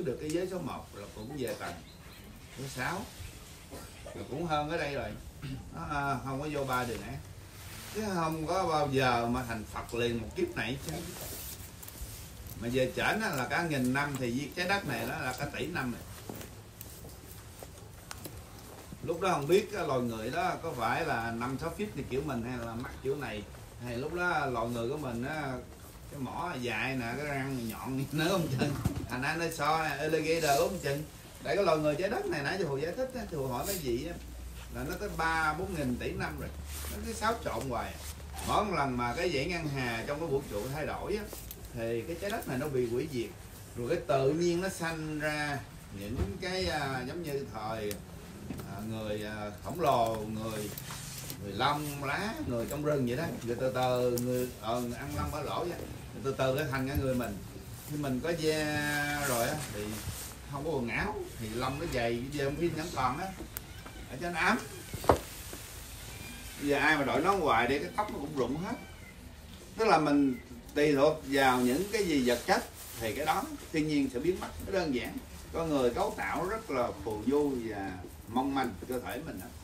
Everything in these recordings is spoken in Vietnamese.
được cái giới số 1 là cũng về tầng số 6, là cũng hơn ở đây rồi. Nó không có vô 3 đường ác, chứ không có bao giờ mà thành Phật liền một kiếp này chứ. Mà về trển là cả 1000 năm thì trái đất này đó là cả tỷ năm rồi. Lúc đó không biết loài người đó có phải là 5-6 feet thì kiểu mình, hay là mắt kiểu này, hay lúc đó loài người của mình á, cái mỏ dài nè, cái răng nhọn nữa không chừng, thành ra nó so alligator không chừng. Tại cái loài người trái đất này nãy Thù giải thích á, Thù hỏi mấy gì á, là nó tới 3-4 nghìn tỷ năm rồi, nó cứ xáo trộn hoài. Mỗi một lần mà cái dãy ngân hà trong cái vũ trụ thay đổi á, thì cái trái đất này nó bị hủy diệt, rồi cái tự nhiên nó sanh ra những cái giống như thời người khổng lồ, người lông lá, người trong rừng vậy đó, người từ từ người ăn lông bả lỗ vậy, từ từ nó thành cái người mình. Khi mình có da rồi á thì không có quần áo, thì lông nó dày, da pin vẫn còn á, ở cho nó ấm. Bây giờ ai mà đội nón hoài đi cái tóc nó cũng rụng hết. Tức là mình tùy thuộc vào những cái gì vật chất thì cái đó thiên nhiên sẽ biến mất. Nó đơn giản. Con người cấu tạo rất là phù du và mong manh cơ thể mình đó.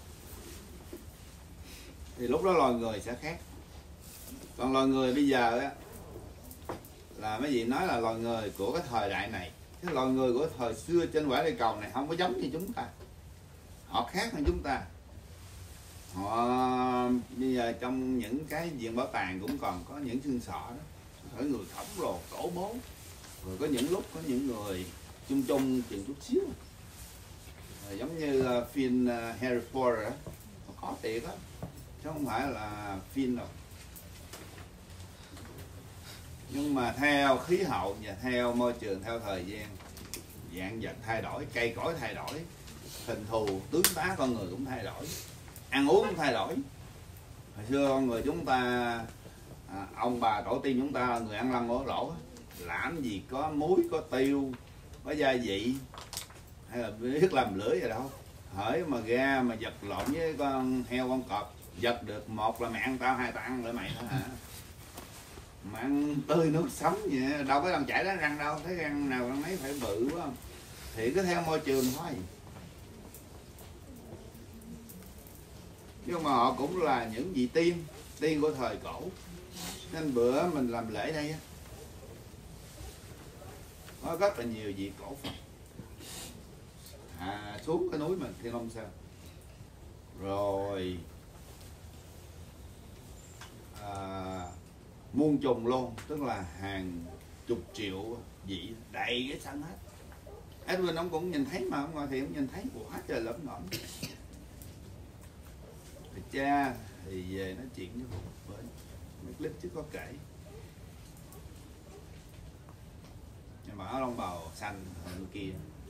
Thì lúc đó loài người sẽ khác. Còn loài người bây giờ á, là mấy vị nói là loài người của cái thời đại này, cái loài người của thời xưa trên quả địa cầu này không có giống như chúng ta, họ khác hơn chúng ta. Họ bây giờ trong những cái viện bảo tàng cũng còn có những xương sọ đó, phải người khổng lồ tổ bố, rồi có những lúc có những người chung chung chừng chút xíu, rồi giống như phim Harry Potter đó, có thiệt á, chứ không phải là phim đâu. Nhưng mà theo khí hậu và theo môi trường, theo thời gian, dạng vật thay đổi, cây cối thay đổi, hình thù tướng tá con người cũng thay đổi, ăn uống cũng thay đổi. Hồi xưa con người chúng ta, ông bà tổ tiên chúng ta là người ăn lăn ổ lỗ, làm gì có muối, có tiêu, có gia vị, hay là biết làm lưỡi gì đâu. Hỡi mà ra mà vật lộn với con heo con cọp, vật được một là mẹ ăn tao, hai tao ăn lại mày đó hả? Mà ăn tươi nước sống vậy, đâu có làm chảy đánh răng đâu, thấy răng nào răng mấy phải bự quá không? Thì cứ theo môi trường thôi. Nhưng mà họ cũng là những vị tiên của thời cổ. Nên bữa mình làm lễ đây á, có rất là nhiều vị cổ Phật xuống cái núi mình Thiên Long Sơn, rồi muôn trùng luôn, tức là hàng chục triệu vị đầy cái sân hết. Edwin ông cũng nhìn thấy mà ông ngồi thì ông nhìn thấy quá trời lẫm ngõm. Thì cha thì về nói chuyện với với mấy clip chứ có kể. Nhưng mà áo lông bào xanh bên kia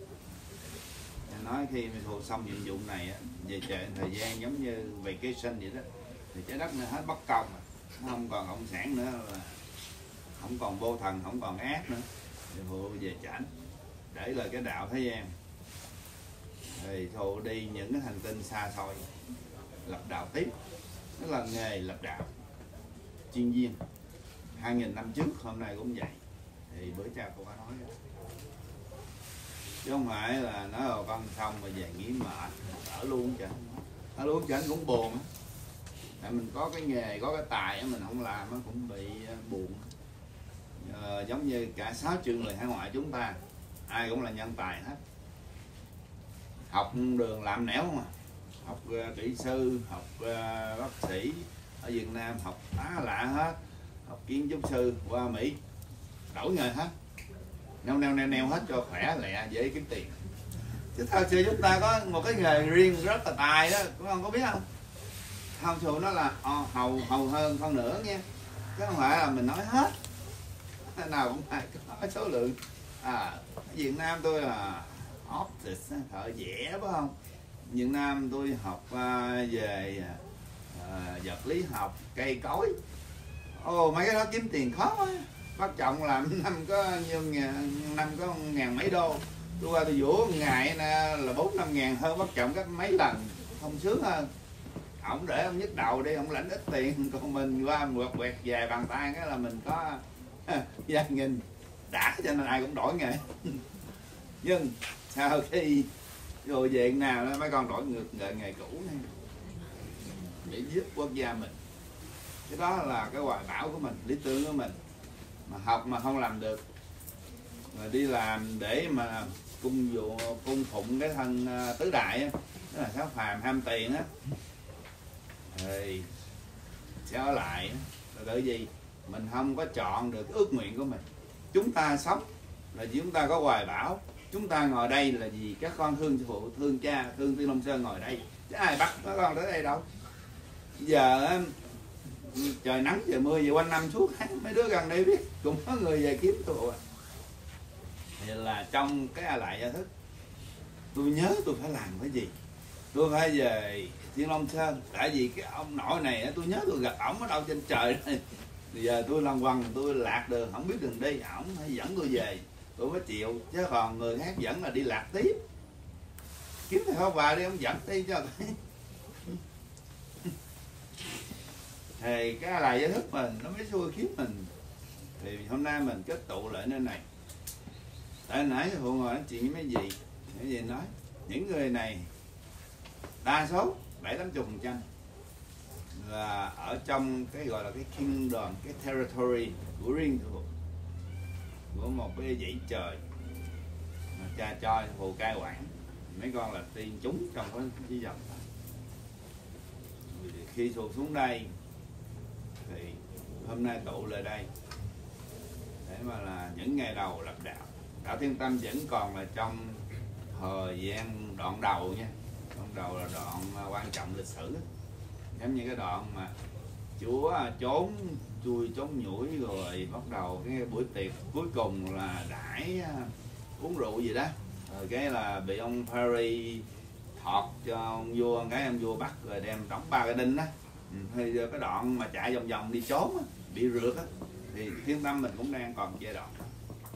nói khi mình thuộc xong nhiệm vụ này á, về trời thời gian giống như vacation vậy đó, thì trái đất nó hết bất công rồi, nó không còn cộng sản nữa, là không còn vô thần, không còn ác nữa, thì Thụ về chảnh để lời cái đạo thế gian, thì Thụ đi những cái hành tinh xa xôi lập đạo tiếp. Đó là nghề lập đạo chuyên viên. 2000 năm trước hôm nay cũng vậy, thì bữa cha cô có nói đó. Chứ không phải là nói rồi con xong rồi về nghỉ mệt ở luôn chứ, ở luôn chứ anh cũng buồn á. Tại mình có cái nghề, có cái tài mình không làm nó cũng bị buồn. Giống như cả 6 triệu người hải ngoại chúng ta, ai cũng là nhân tài hết, học đường làm nẻo không à, học kỹ sư, học bác sĩ ở Việt Nam, học tá lạ hết, học kiến trúc sư qua Mỹ, đổi nghề hết, neo hết cho khỏe lẹ dễ kiếm tiền. Chứ thật sự chúng ta có một cái nghề riêng rất là tài đó, các con có biết không? Không, thường nó là hầu hơn phân nửa nha, chứ không phải là mình nói hết, nào cũng phải có số lượng. Ở Việt Nam tôi là artist, thợ vẽ phải không? Việt Nam tôi học về vật lý học, cây cối. Mấy cái đó kiếm tiền khó quá. Bác Trọng làm năm có ngàn mấy đô. Tôi qua tôi vỗ ngày là 4-5 ngàn hơn Bác Trọng gấp mấy lần, không sướng hơn. Ông để ông nhức đầu đi, ông lãnh ít tiền, còn mình qua quẹt vài bàn tay cái là mình có vài nghìn đã, cho nên ai cũng đổi nghề. Nhưng sau khi rồi về nào đó mấy con đổi ngược lại ngày cũ này để giúp quốc gia mình. Cái đó là cái hoài bão của mình, lý tưởng của mình. Mà học mà không làm được, mà đi làm để mà cung phụng cái thân tứ đại á, đó là sáu phàm ham tiền á, thì sẽ ở lại. Là tại vì mình không có chọn được ước nguyện của mình. Chúng ta sống là vì chúng ta có hoài bão. Chúng ta ngồi đây là vì các con thương phụ, thương cha, thương Tiên Long Sơn ngồi đây, chứ ai bắt các con tới đây đâu. Giờ trời nắng trời mưa về quanh năm suốt tháng, mấy đứa gần đây biết cũng có người về kiếm tôi. Thì là trong cái lại gia thức, tôi nhớ tôi phải làm cái gì, tôi phải về Thiên Long Sơn. Tại vì cái ông nội này tôi nhớ tôi gặp ổng ở đâu trên trời này. Bây giờ tôi lăn quăng, tôi lạc đường không biết đường đi, ổng hay dẫn tôi về, tôi mới chịu. Chứ còn người khác dẫn là đi lạc tiếp. Kiếm thầy Pháp Hòa đi, ông dẫn đi cho thấy. Thì cái là giới thức mình nó mới xui kiếm mình. Thì hôm nay mình kết tụ lại nơi này. Tại nãy Phụ ngồi nói chuyện với mấy gì, mấy gì nói những người này đa số 70-80% là ở trong cái gọi là cái kingdom, cái territory của riêng của một cái dãy trời mà cha cho Phù cai quản. Mấy con là tiên chúng trong cái chỉ dòng. Khi xuống đây thì hôm nay tụ lại đây để mà là những ngày đầu lập đạo. Đạo Thiên Tâm vẫn còn là trong thời gian đoạn đầu nha. Đoạn đầu là đoạn quan trọng lịch sử, giống như cái đoạn mà Chúa trốn chui trốn nhủi rồi bắt đầu cái buổi tiệc cuối cùng là đãi uống rượu gì đó, rồi cái là bị ông Paris thọt cho ông vua, cái ông vua bắt rồi đem đóng 3 cái đinh đó. Thì cái đoạn mà chạy vòng vòng đi trốn á, bị rượt á, thì Thiên Tâm mình cũng đang còn giai đoạn đó.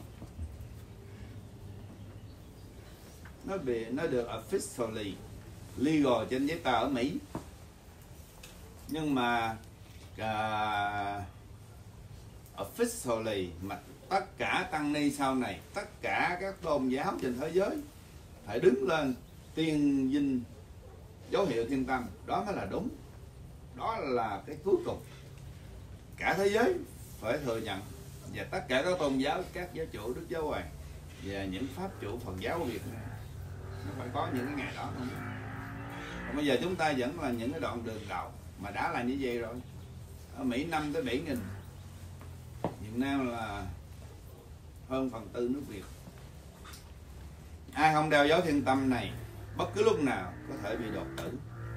Nó được officially legal trên giấy tờ ở Mỹ, nhưng mà officially mà tất cả tăng ni sau này, tất cả các tôn giáo trên thế giới phải đứng lên tuyên vinh dấu hiệu Thiên Tâm, đó mới là đúng, đó là cái cuối cùng. Cả thế giới phải thừa nhận, và tất cả các tôn giáo, các giáo chủ, Đức Giáo Hoàng và những pháp chủ Phật giáo của Việt Nam nó phải có những cái ngày đó không? Còn bây giờ chúng ta vẫn là những cái đoạn đường đầu mà đã là như vậy rồi. Ở Mỹ 5 tới 7 nghìn, Việt Nam là hơn 1/4 nước Việt. Ai không đeo dấu Thiên Tâm này bất cứ lúc nào có thể bị đột tử.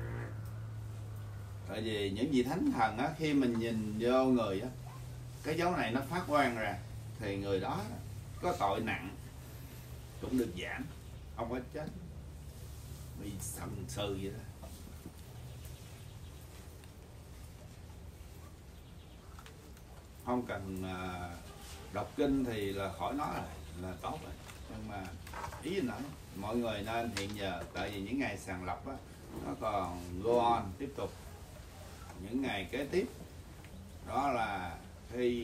Tại vì những vị thánh thần á, khi mình nhìn vô người á, cái dấu này nó phát quang ra thì người đó có tội nặng cũng được giảm, không có chết, bị sần sừ vậy đó. Không cần đọc kinh thì là khỏi nói rồi, là tốt rồi. Nhưng mà ý nữa, mọi người nên hiện giờ, tại vì những ngày sàng lọc á, nó còn go on, tiếp tục những ngày kế tiếp. Đó là khi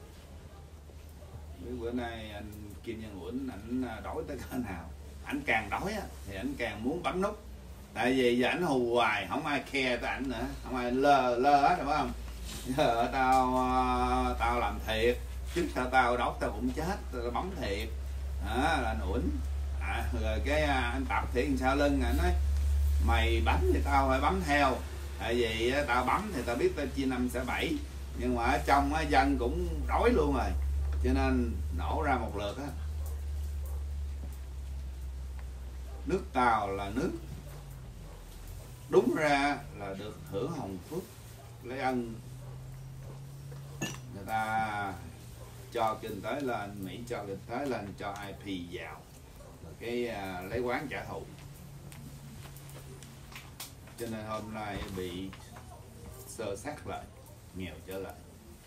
bữa nay anh Kim Nhân Uẩn ảnh đổi tới cỡ nào, ảnh càng đổi á thì ảnh càng muốn bấm nút. Tại vì giờ ảnh hù hoài, không ai khe tới ảnh nữa, không ai lơ hết, đúng không? Giờ tao làm thiệt, chứ sao tao đốt tao cũng chết, tao bấm thiệt. Đó là anh Uẩn. Rồi cái anh Tập thì làm sao lưng, anh nói mày bấm thì tao phải bấm theo, tại vì tao bấm thì tao biết tao chia 5 sẽ 7, nhưng mà ở trong dân cũng đói luôn rồi, cho nên nổ ra một lượt á. Nước Tàu là nước đúng ra là được hưởng hồng phước lấy ân, người ta cho kinh tế lên, Mỹ cho kinh tế lên, cho IP vào, rồi cái lấy quán trả thù. Cho nên hôm nay bị sơ sát lại, nghèo trở lại.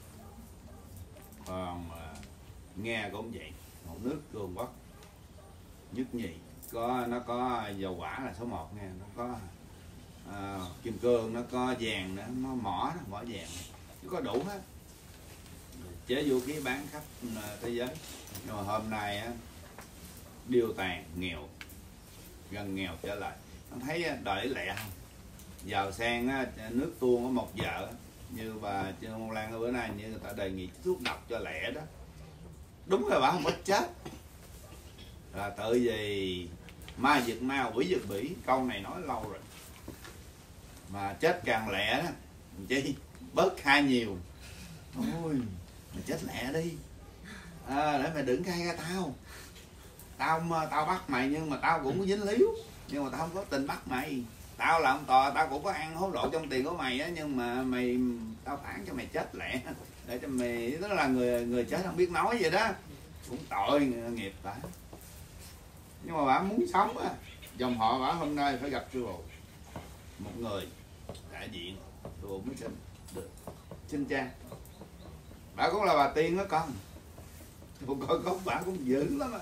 Còn Nga cũng vậy, một nước cường quốc nhất nhì, nó có dầu hỏa là số 1 nha, nó có kim cương, nó có vàng nữa, nó mỏ vàng, nó có đủ hết, chế vũ khí bán khắp thế giới. Nhưng mà hôm nay á, điêu tàn, nghèo, gần nghèo trở lại. Ông thấy đời lẹ không? Giàu sang á, nước tuôn có một vợ như bà Trương Phong Lan bữa nay như người ta đề nghị thuốc độc cho lẹ đó, đúng là bà không có chết là tự vì ma giật ma, quỷ giật bỉ, câu này nói lâu rồi mà chết càng lẹ đó chi bớt khai nhiều. Ôi mày chết lẹ đi để mày đừng khai ra tao bắt mày nhưng mà tao cũng có dính líu, nhưng mà tao không có tình bắt mày. Tao là ông tòa, tao cũng có ăn hối lộ trong tiền của mày á, nhưng mà tao phán cho mày chết lẹ để cho mày, đó là người chết không biết nói vậy đó, cũng tội nghiệp bà. Nhưng mà bà muốn sống á, dòng họ bà hôm nay phải gặp sư phụ, một người đại diện sư phụ mới sinh được sinh cha. Bà cũng là bà tiên đó con, phụ coi có bà cũng dữ lắm á.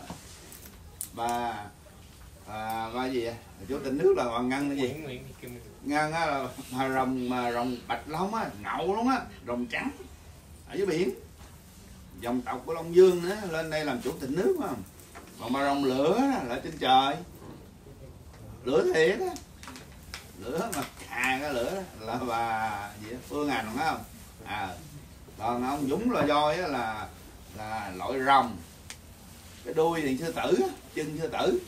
Bà gì vậy? Chủ tịch nước là bà Ngân cái gì? Ngân á là rồng bạch long á, ngậu luôn á, rồng trắng ở dưới biển, dòng tộc của Long Dương nữa, lên đây làm chủ tịch nước mà. Còn bà rồng lửa là trên trời, lửa thiệt á, lửa mà khà cái lửa đó, là bà gì đó, Phương Hành phải không? Còn ông Dũng là voi á, là loại rồng, cái đuôi thì sư tử, chân sư tử.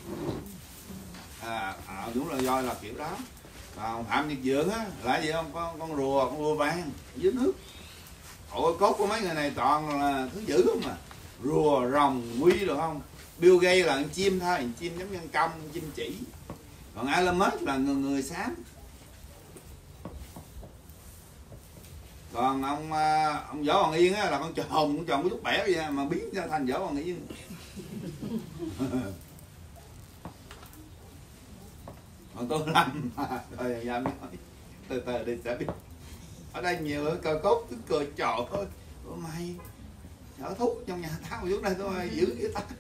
Dũng là voi là kiểu đó. Còn Phạm Nhật Vượng á là gì không? Con rùa vàng dưới nước. Ôi cốt của mấy người này toàn là thứ dữ không mà, rùa rồng quy được không? Bill Gates là con chim thôi, chim giống nhân công, chim chỉ. Còn Elon Musk là người xám. Còn ông Võ Hoàng Yên á là con tròn có chút bẻ vậy mà biến ra thành Võ Hoàng Yên. Còn tôi làm thôi dám nói từ từ đi sẽ biết. Ở đây nhiều cơ cốt cứ cười trò thôi. Ủa mày sở thú trong nhà tao trước đây tôi giữ cái ta.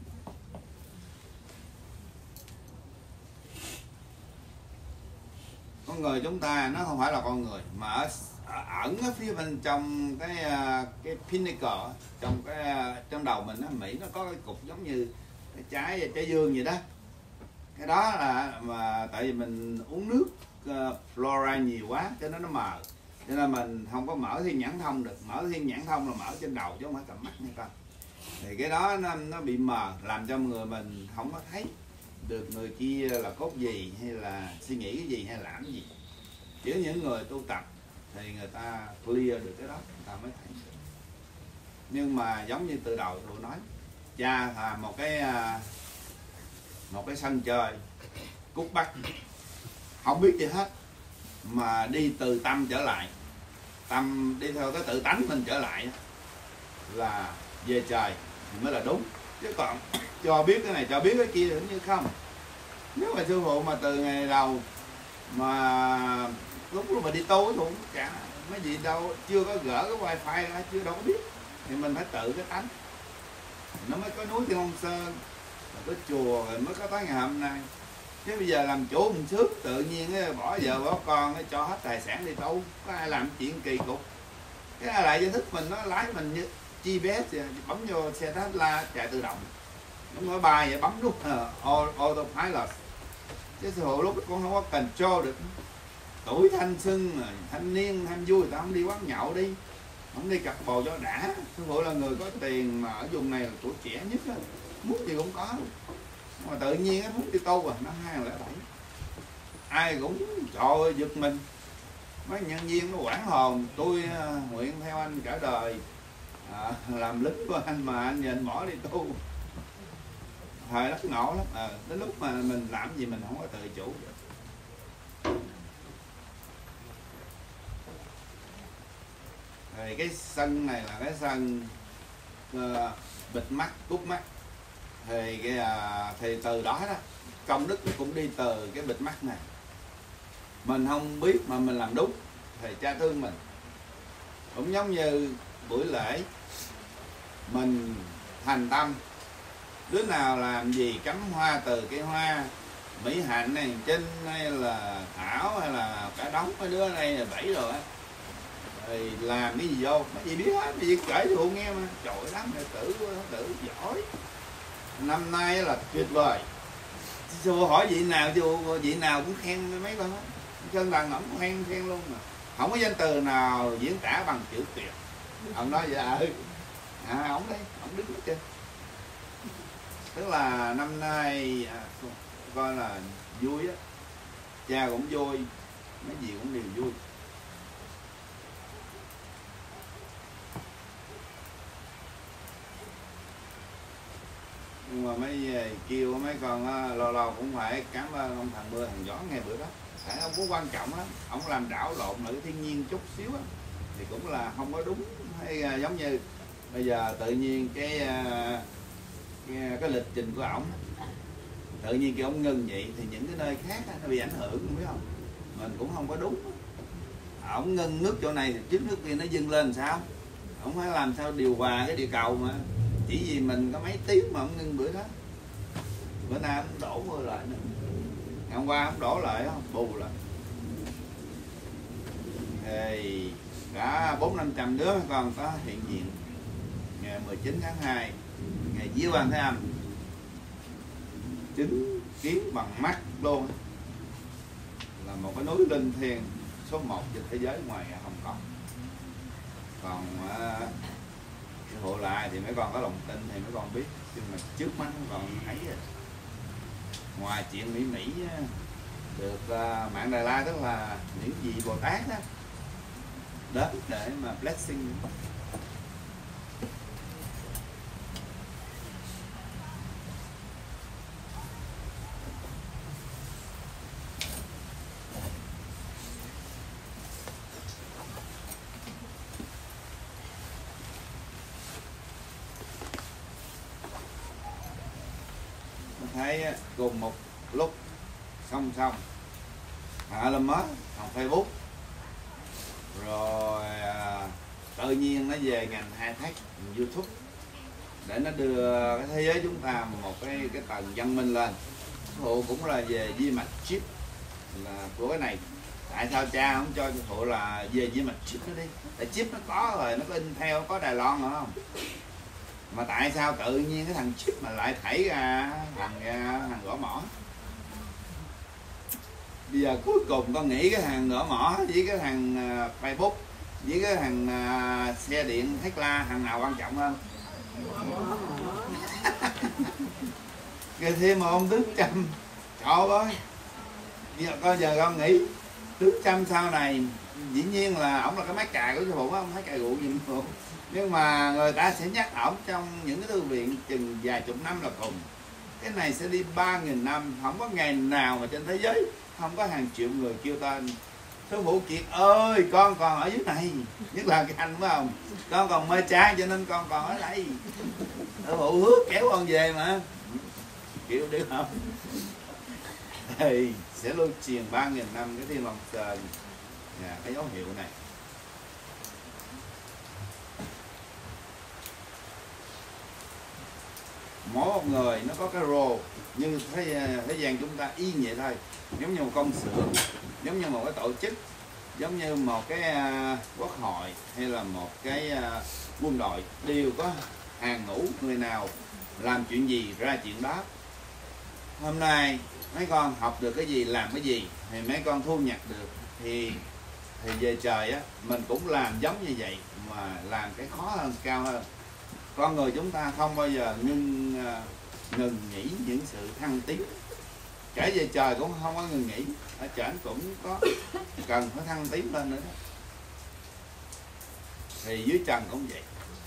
Con người chúng ta nó không phải là con người mà ẩn ở phía bên trong cái pinnacle, trong đầu mình, Mỹ nó có cái cục giống như cái trái dương vậy đó. Cái đó là mà tại vì mình uống nước fluoride nhiều quá cho nên nó mờ, cho nên mình không có mở thiên nhãn thông được. Mở thiên nhãn thông là mở trên đầu chứ không phải cầm mắt nha con. Thì cái đó nó bị mờ làm cho người mình không có thấy được người kia là cốt gì hay là suy nghĩ cái gì hay làm cái gì. Chỉ những người tu tập thì người ta clear được cái đó, người ta mới thấy. Nhưng mà giống như từ đầu tôi nói, cha là một cái sân chơi cút bắt, không biết gì hết mà đi từ tâm trở lại, tâm đi theo cái tự tánh mình trở lại là về trời mới là đúng. Chứ còn cho biết cái này cho biết cái kia cũng như không. Nếu mà sư phụ mà từ ngày đầu mà lúc mà đi tu cũng cả mấy gì đâu, chưa có gỡ cái wifi ra, chưa đâu có biết, thì mình phải tự cái tánh nó mới có núi Thiên Long Sơn, có chùa rồi mới có tới ngày hôm nay. Chứ bây giờ làm chủ mình sướng tự nhiên ấy, bỏ vợ bỏ con ấy, cho hết tài sản đi tu, có ai làm chuyện kỳ cục. Cái ai lại giải thích mình, nó lái mình như GPS bấm vô xe Tesla chạy tự động, nó nói bài vậy bấm nút autopilot. Chứ sư phụ lúc con không có control được. Tuổi thanh xuân thanh niên ham vui, tao không đi quán nhậu đi, không đi cặp bồ cho đã. Sư phụ là người có tiền mà ở vùng này là tuổi trẻ nhất đó, muốn gì cũng có. Mà tự nhiên muốn đi tu rồi năm 2007 ai cũng trời ơi giật mình. Mấy nhân viên nó quảng hồn, tôi nguyện theo anh cả đời, làm lính của anh mà anh nhìn bỏ đi tu. Thời đó ngộ lắm. Đến lúc mà mình làm gì mình không có tự chủ được. Thì cái sân này là cái sân bịt mắt, cút mắt. Thì từ đó đó công đức cũng đi từ cái bịt mắt này. Mình không biết mà mình làm đúng thì cha thương mình. Cũng giống như buổi lễ mình thành tâm, đứa nào làm gì cắm hoa từ cái hoa Mỹ Hạnh này, Trinh hay là Thảo hay là cả đống mấy đứa này là 7 rồi á, thì làm cái gì vô mấy gì biết hết, mấy gì kể cho nghe mà trời lắm, tử giỏi. năm nay là tuyệt vời. Sư phụ hỏi vị nào cũng khen mấy con hết. Chân Lần ổng khen luôn mà. Không có danh từ nào diễn tả bằng chữ tuyệt. Ông nói vậy ổng đây, ổng đứng hết trơn. Tức là năm nay coi là vui á, cha cũng vui, mấy gì cũng đều vui. Nhưng mà mấy kêu mấy con lâu lâu cũng phải cảm ơn ông thằng mưa thằng gió ngay bữa đó. Tại ông có quan trọng lắm, ông làm đảo lộn lại thiên nhiên chút xíu á, thì cũng là không có đúng. Hay giống như bây giờ tự nhiên cái lịch trình của ổng tự nhiên cái ông ngừng vậy thì những cái nơi khác nó bị ảnh hưởng, biết không? Mình cũng không có đúng. Ổng ngưng nước chỗ này thì trước nước kia nó dâng lên làm sao? Ổng phải làm sao điều hòa cái địa cầu mà. Chỉ vì mình có mấy tiếng mà ổng ngưng bữa đó. Bữa nay ổng đổ mưa lại nữa. Ngày hôm qua ổng đổ lại không? Bù lại. Thì cả 400-500 đứa còn có hiện diện ngày 19 tháng 2, ngày Vía Quan Thế Âm, chứng kiến bằng mắt luôn, là một cái núi linh thiêng số 1 trên thế giới ngoài Hồng Kông. Còn cái hộ lại thì mấy con có lòng tin thì mấy con biết, nhưng mà trước mắt mấy con thấy rồi. Ngoài chuyện Mỹ được mạng Đà La, tức là những vị Bồ Tát đó đến để mà blessing. Thấy cùng một lúc song song Elon Musk thằng Facebook, rồi tự nhiên nó về ngành high tech YouTube để nó đưa cái thế giới chúng ta một cái tầng văn minh lên. Phụ cũng là về vi mạch chip là của cái này. Tại sao cha không cho phụ là về vi mạch chip nó đi? Tại chip nó có rồi, nó có Intel, có Đài Loan nữa không? Mà tại sao tự nhiên cái thằng chip mà lại thảy ra thằng gõ mỏ? Bây giờ cuối cùng con nghĩ cái thằng gõ mỏ với cái thằng Facebook với cái thằng xe điện Tesla, thằng nào quan trọng hơn? Kìa thêm mà ông Tướng Trump, trời ơi. Bây giờ con nghĩ Tướng Trump sau này dĩ nhiên là ổng là cái máy cài của sư phụ, ông máy cài rượu gì phụ. Nhưng mà người ta sẽ nhắc ổng trong những cái thư viện chừng vài chục năm là cùng. Cái này sẽ đi 3.000 năm, không có ngày nào mà trên thế giới không có hàng triệu người kêu tên sư phụ Kiệt ơi, con còn ở dưới này. Nhất là cái anh phải không? Con còn mê trai cho nên con còn ở đây. Sư phụ hứa kéo con về mà. Kiểu được không? Thì sẽ lưu truyền 3.000 năm cái Thiên Long Sơn, cái dấu hiệu này. Mỗi một người nó có cái role như thế gian chúng ta y như vậy thôi, giống như một công xưởng, giống như một cái tổ chức, giống như một cái quốc hội hay là một cái quân đội, đều có hàng ngũ người nào làm chuyện gì ra chuyện đó. Hôm nay mấy con học được cái gì làm cái gì thì mấy con thu nhập được, thì về trời á mình cũng làm giống như vậy mà làm cái khó hơn, cao hơn. Con người chúng ta không bao giờ ngừng nghỉ những sự thăng tiến. Kể về trời cũng không có ngừng nghỉ, ở trển cũng có cần phải thăng tiến lên nữa đó. Thì dưới trần cũng vậy.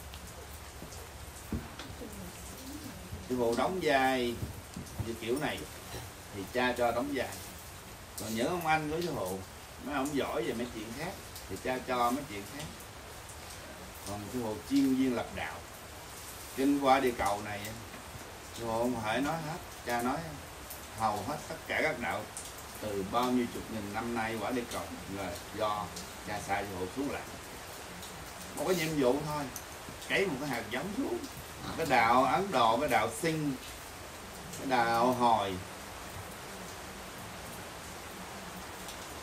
Sư phụ đóng vai như kiểu này thì cha cho đóng vai. Còn những ông anh của sư phụ, mấy ông giỏi về mấy chuyện khác thì cha cho mấy chuyện khác. Còn sư phụ chuyên viên lập đạo. Kinh qua địa cầu này sư phụ không thể nói hết, cha nói hầu hết tất cả các đạo từ bao nhiêu chục nghìn năm nay quả địa cầu là do cha sai sư phụ xuống lại. Một cái nhiệm vụ thôi, cấy một cái hạt giống xuống. Cái đạo Ấn Độ, cái đạo Sinh, cái đạo Hồi,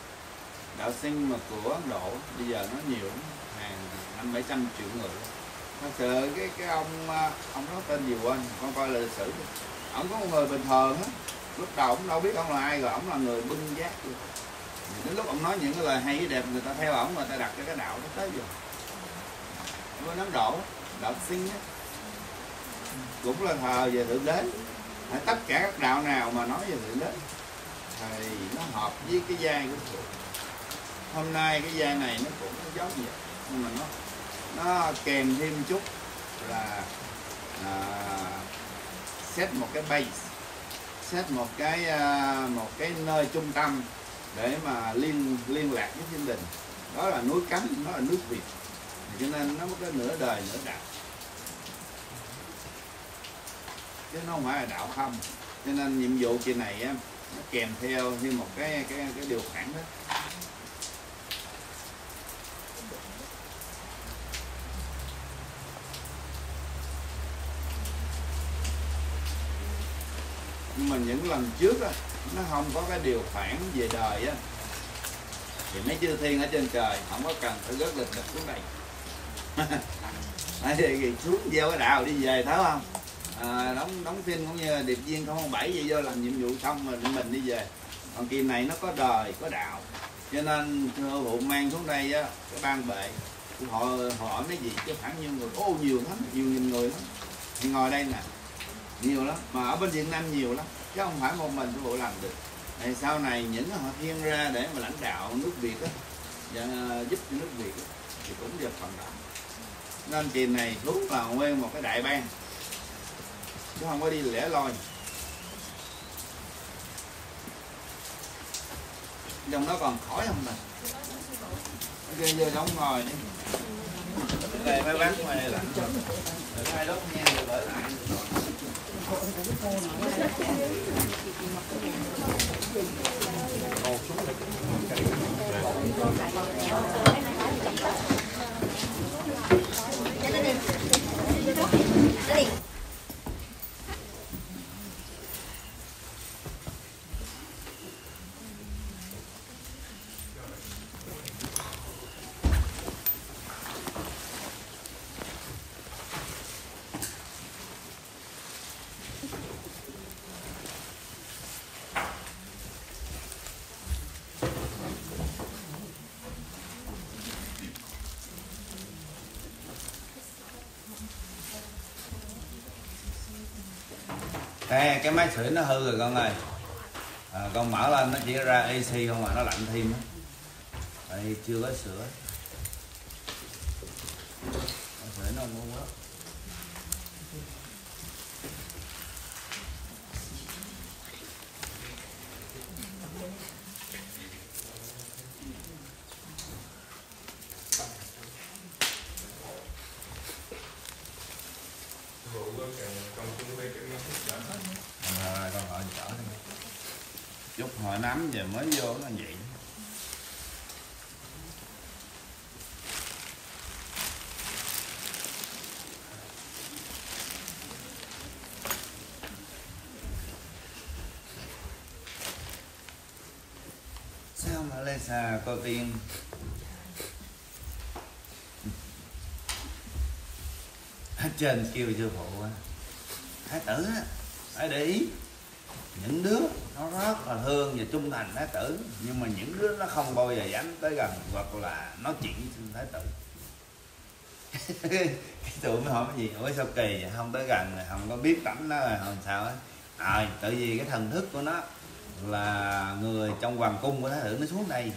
đạo Sinh mà của Ấn Độ bây giờ nó nhiều lắm, hàng 500-700 triệu người. thật sự cái ông nói tên gì quên, con coi lịch sử. Ông có một người bình thường á, lúc đầu ông đâu biết ông là ai, rồi ông là người bưng giác luôn. Đến lúc ông nói những cái lời hay cái đẹp, người ta theo ông, người ta đặt cái đạo nó tới rồi. Ông Ấn Độ, đạo Sinh á, cũng là thờ về Thượng Đế. Tất cả các đạo nào mà nói về Thượng Đế thì nó hợp với cái giai của Phật. Hôm nay cái giai này nó cũng giống vậy, nhưng mà nó kèm thêm chút là set một cái base, set một cái nơi trung tâm để mà liên lạc với thiên đình. Đó là núi Cấm, nó là nước Việt, cho nên nó mới có nửa đời nửa đạo, chứ nó không phải là đạo không. Cho nên nhiệm vụ kỳ này á, nó kèm theo như một cái điều khoản đó. Nhưng mà những lần trước á, nó không có cái điều khoản về đời á, thì mấy chư thiên ở trên trời không có cần phải rớt lịch địch xuống đây. Thì xuống gieo cái đạo đi về, thấy không? Đóng phim cũng như điệp viên 007 vậy, vô làm nhiệm vụ xong rồi mình đi về. Còn kỳ này nó có đời có đạo, cho nên vụ mang xuống đây á, cái ban bệ họ hỏi mấy gì chứ khoảng nhiêu người, nhiều lắm, nhiều nghìn người lắm. Thì ngồi đây nè, nhiều lắm, mà ở bên Việt Nam nhiều lắm, chứ không phải một mình bộ làm được. Thì sau này những họ thiên ra để mà lãnh đạo nước Việt á, và giúp cho nước Việt á, thì cũng được phần đó. Nên kỳ này đúng là nguyên một cái đại bang, chứ không có đi lẻ loi. Trong đó còn khỏi không nè, ok vô đóng ngồi đi. Đây mấy bác ngoài lạnh rồi, hai đốt nha rồi bởi lại. Cái máy sưởi nó hư rồi con ơi, con mở lên nó chỉ ra AC không mà nó lạnh thêm á, tại chưa có sửa. Máy sưởi nó không có. Con gọi chở chút hồi nắm giờ mới vô nó vậy. Sao mà lên xà cô tiên hết trên kêu sư phụ thái tử á, phải để ý những đứa nó rất là thương và trung thành thái tử, nhưng mà những đứa nó không bao giờ dám tới gần hoặc là nói chuyện với thái tử. Cái tụi mới hỏi cái gì, ủa sao kỳ vậy, không tới gần, không có biết tánh nó là làm sao á. Tại vì cái thần thức của nó là người trong hoàng cung của thái tử, nó xuống đây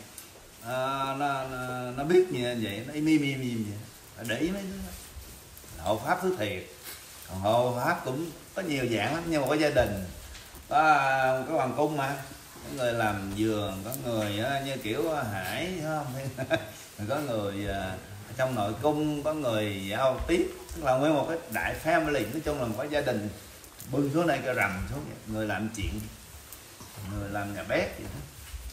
nó biết như vậy, nó im vậy, để ý mấy đứa hộ pháp thứ thiệt. Còn hộ pháp cũng có nhiều dạng lắm, nhưng mà có gia đình, có cái hoàng cung mà có người làm vườn, có người như kiểu Hải không có người trong nội cung, có người giao tiếp, tức là nguyên một cái đại family, nói chung là một cái gia đình bưng xuống đây cái rầm xuống vậy. Người làm chuyện, người làm nhà bếp vậy đó.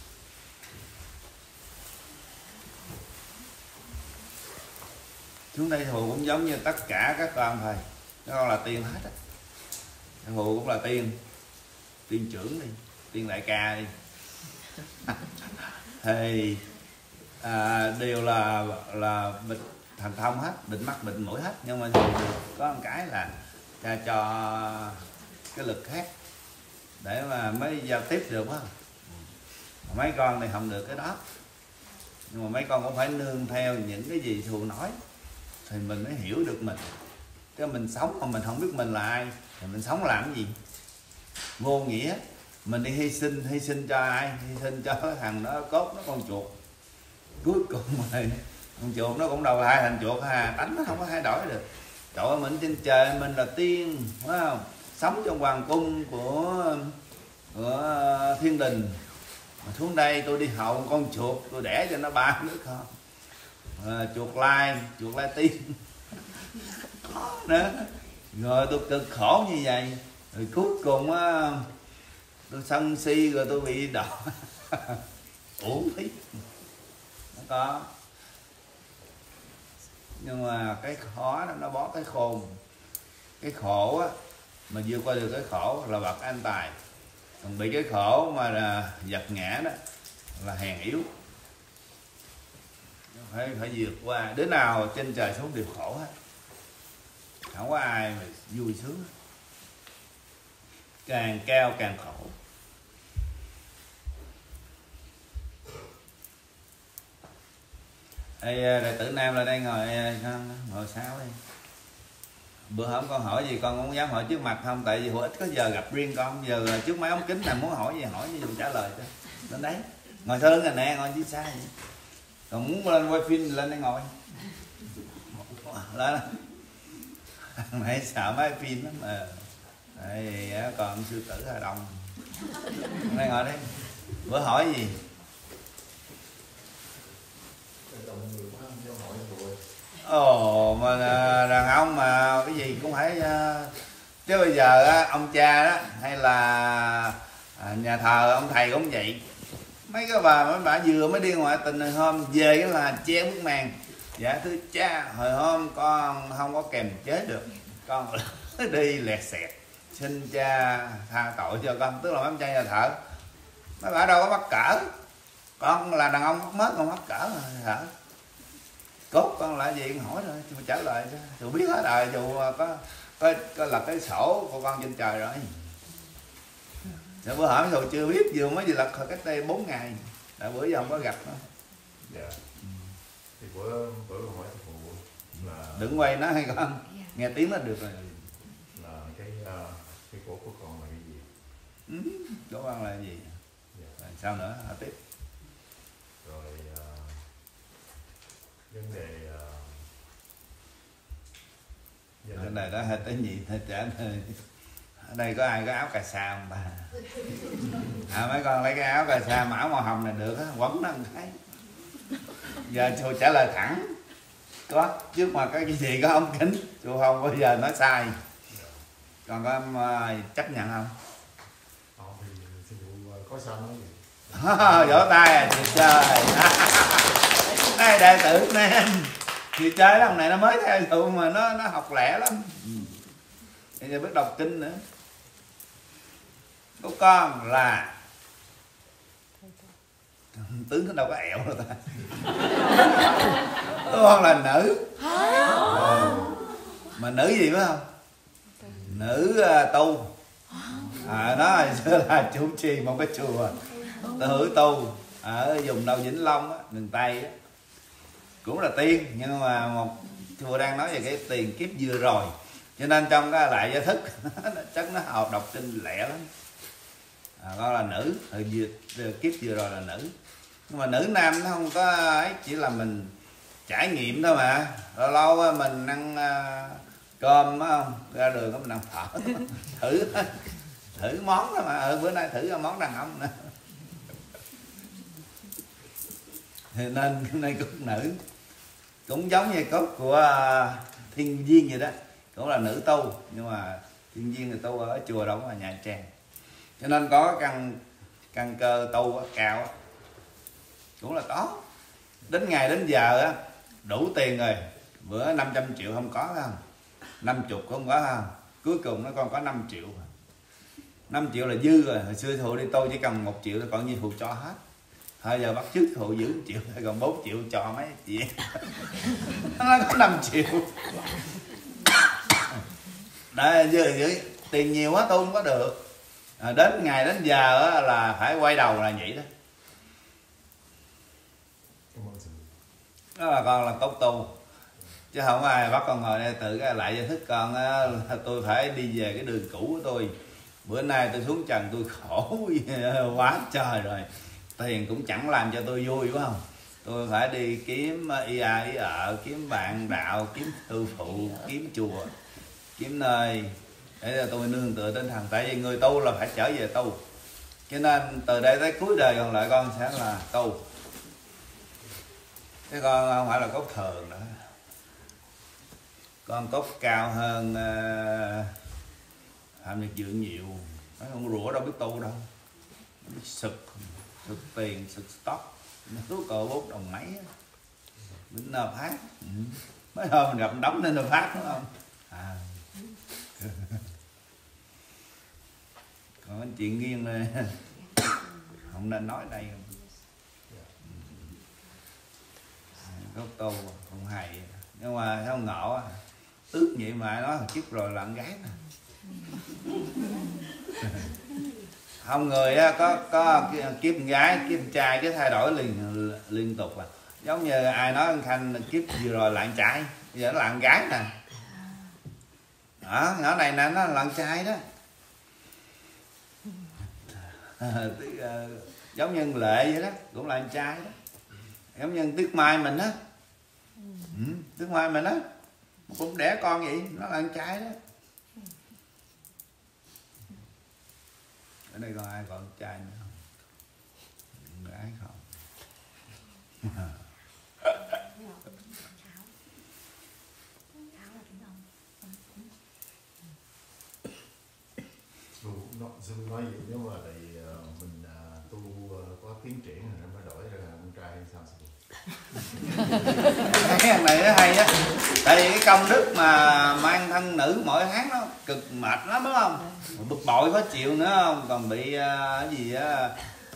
Xuống đây Hù cũng giống như tất cả các con thôi, các con là tiên hết á. Hù cũng là tiên trưởng đi, tiên đại ca đi. Thì đều là thành thông hết, bệnh mắt bệnh mũi hết. Nhưng mà có một cái là cho cái lực khác để mà mới giao tiếp được á. Mấy con thì không được cái đó, nhưng mà mấy con cũng phải nương theo những cái gì thù nói thì mình mới hiểu được mình. Chứ mình sống mà mình không biết mình là ai thì mình sống làm cái gì? Vô nghĩa. Mình đi hy sinh cho ai? Hy sinh cho cái thằng nó cốt, nó con chuột. Cuối cùng rồi con chuột nó cũng đâu lại thành chuột ha, tánh nó không có thay đổi được. Trời ơi, mình trên trời mình là tiên, phải không? Sống trong hoàng cung của thiên đình, mà xuống đây tôi đi hậu con chuột, tôi đẻ cho nó 3 đứa con. Chuột lai tiên nữa. Rồi tôi cực khổ như vậy, rồi cuối cùng á tôi sân si, rồi tôi bị đỏ uổng phí. Nó có. Nhưng mà cái khó đó, nó bó cái khôn. Cái khổ á mà vượt qua được cái khổ là bậc anh tài, còn bị cái khổ mà là giật ngã đó là hèn yếu. Phải vượt qua. Đứa nào trên trời xuống đều khổ hết, không có ai mà vui sướng. Càng cao càng khổ. Đệ tử Nam là đây ngồi sao đi. Bữa hôm con hỏi gì con không dám hỏi trước mặt không, tại vì hồi ít có giờ gặp riêng con. Giờ trước máy ống kính là muốn hỏi gì hỏi gì trả lời cho. Lên đấy ngồi thơ rồi nè, ngồi chứ sao vậy. Còn muốn lên quay phim lên đây ngồi lên. Nãy sợ máy phim lắm mà. Đây còn sư tử Hà Đông đây ngồi đấy. Bữa hỏi gì? Ồ, mà đàn ông mà cái gì cũng phải. Chứ bây giờ á, ông cha đó hay là nhà thờ ông thầy cũng vậy. Mấy cái bà vừa mới đi ngoại tình, hồi hôm về cái là che bức màn. Dạ thưa cha, hồi hôm con không có kềm chế được, con đi lẹt xẹt, xin cha tha tội cho con. Tức là mấy ông cha nhà thờ, mấy bà đâu có mắc cỡ. Con là đàn ông mất còn mắc cỡ mà hả? Cốt con là gì con hỏi rồi chú trả lời cho. Chú biết hết rồi, chú có lật cái sổ của con trên trời rồi. Rồi bữa hỏi rồi chưa biết, vừa mới lật cách đây 4 ngày. Tại bữa giờ không có gặp nó. Dạ. Thì bữa con hỏi phụ là đừng quay nó hay con. Nghe tiếng nó được rồi. Là cái cổ của con là cái gì? Cổ con là gì? Dạ. Rồi sao nữa? Hỏi tiếp. Rồi vấn đề cái này đó hay tới nhị hay trả lời. Ở đây có ai có áo cà sa không bà? Mấy con lấy cái áo cà sa mão màu hồng này được á, quấn nó một cái. Giờ chú trả lời thẳng. Có trước mặt cái gì có ống kính, chú không bao giờ nói sai. Còn có chấp nhận không? Thì sư phụ có sao nói gì? Vỗ tay à, chị chơi. Đây đệ tử Nam chị chơi lần này nó mới theo tụ mà nó học lẹ lắm. Bây giờ biết đọc kinh nữa. Của con là tướng nó đâu có ẹo đâu ta. Con là nữ. Mà nữ gì phải không? Nữ tu. Nó hồi xưa là chủ trì một cái chùa tự tu ở vùng đâu Vĩnh Long á, miền Tây á. Cũng là tiên, nhưng mà một chùa đang nói về cái tiền kiếp vừa rồi, cho nên trong cái lại giải thức chắc nó học đọc kinh lẹ lắm. Con là nữ, kiếp vừa rồi là nữ. Nhưng mà nữ nam nó không có ấy, chỉ là mình trải nghiệm thôi mà. Lâu lâu mình ăn cơm á, không ra đường có mình ăn phở thử món đó mà. Bữa nay thử món đàn ông nữa. Thì nên cái này cũng nữ, cũng giống như cốt của thiên viên vậy đó, cũng là nữ tu. Nhưng mà thiên viên thì tu ở chùa đâu có là nhà trang, cho nên có căn cơ tu cao á, cũng là có. Đến ngày đến giờ á đủ tiền rồi. Bữa 500 triệu không có không, 50 không có không, cuối cùng nó còn có 5 triệu. 5 triệu là dư rồi. Hồi xưa thụ đi tu chỉ cần 1 triệu là còn như thụ cho hết, thôi giờ bắt chước thụ giữ 1 triệu thôi, còn 4 triệu cho mấy chị em. Nó có 5 triệu. Đấy, giữ tiền nhiều quá tôi không có được. Đến ngày đến giờ là phải quay đầu là vậy đó. Đó là con là tốt tu, chứ không có ai bắt con ngồi đây tự lại giải thích con là tôi phải đi về cái đường cũ của tôi. Bữa nay tôi xuống trần tôi khổ quá trời rồi, tiền cũng chẳng làm cho tôi vui, phải không? Tôi phải đi kiếm ý ợ, kiếm bạn đạo, kiếm sư phụ, kiếm chùa, kiếm nơi để tôi nương tựa tinh thần. Tại vì người tu là phải trở về tu, cho nên từ đây tới cuối đời còn lại con sẽ là tu, chứ con không phải là cốt thường nữa. Con cốt cao hơn Phạm Nhật Dượng nhiều. Nó không rủa đâu biết tu đâu, nó biết sực tiền, sực stock, nó túi cờ 4 đồng mấy đến nợ phát. Mấy hôm mình gặp đóng nên nợ phát, đúng không? Còn cái chuyện nghiêng này không nên nói đây. Gốc tu không hay, nhưng mà sao ngộ ước vậy mà nói hồi trước rồi là con gái nè. Không, người có kiếp con gái kiếp con trai cái thay đổi liên tục à. Giống như ai nói con Khanh kiếp vừa rồi là con trai, giờ nó là con gái nè. Đó, nhỏ này nè nó là con trai đó. Giống như Lệ vậy đó, cũng là con trai đó. Giống như Tuyết Mai mình á, Tuyết Mai mình á cũng đẻ con vậy, nó là con trai đó. Ở đây còn ai còn con trai nữa không? Con gái không? Xin nói vậy, nếu mà tại vì mình tu có tiến triển thì nó mới đổi ra con trai hay sao? Cái này nó hay á, tại vì cái công đức mà mang thân nữ mỗi tháng nó cực mệt lắm, đúng không? Bực bội khó chịu nữa không, còn bị cái gì á,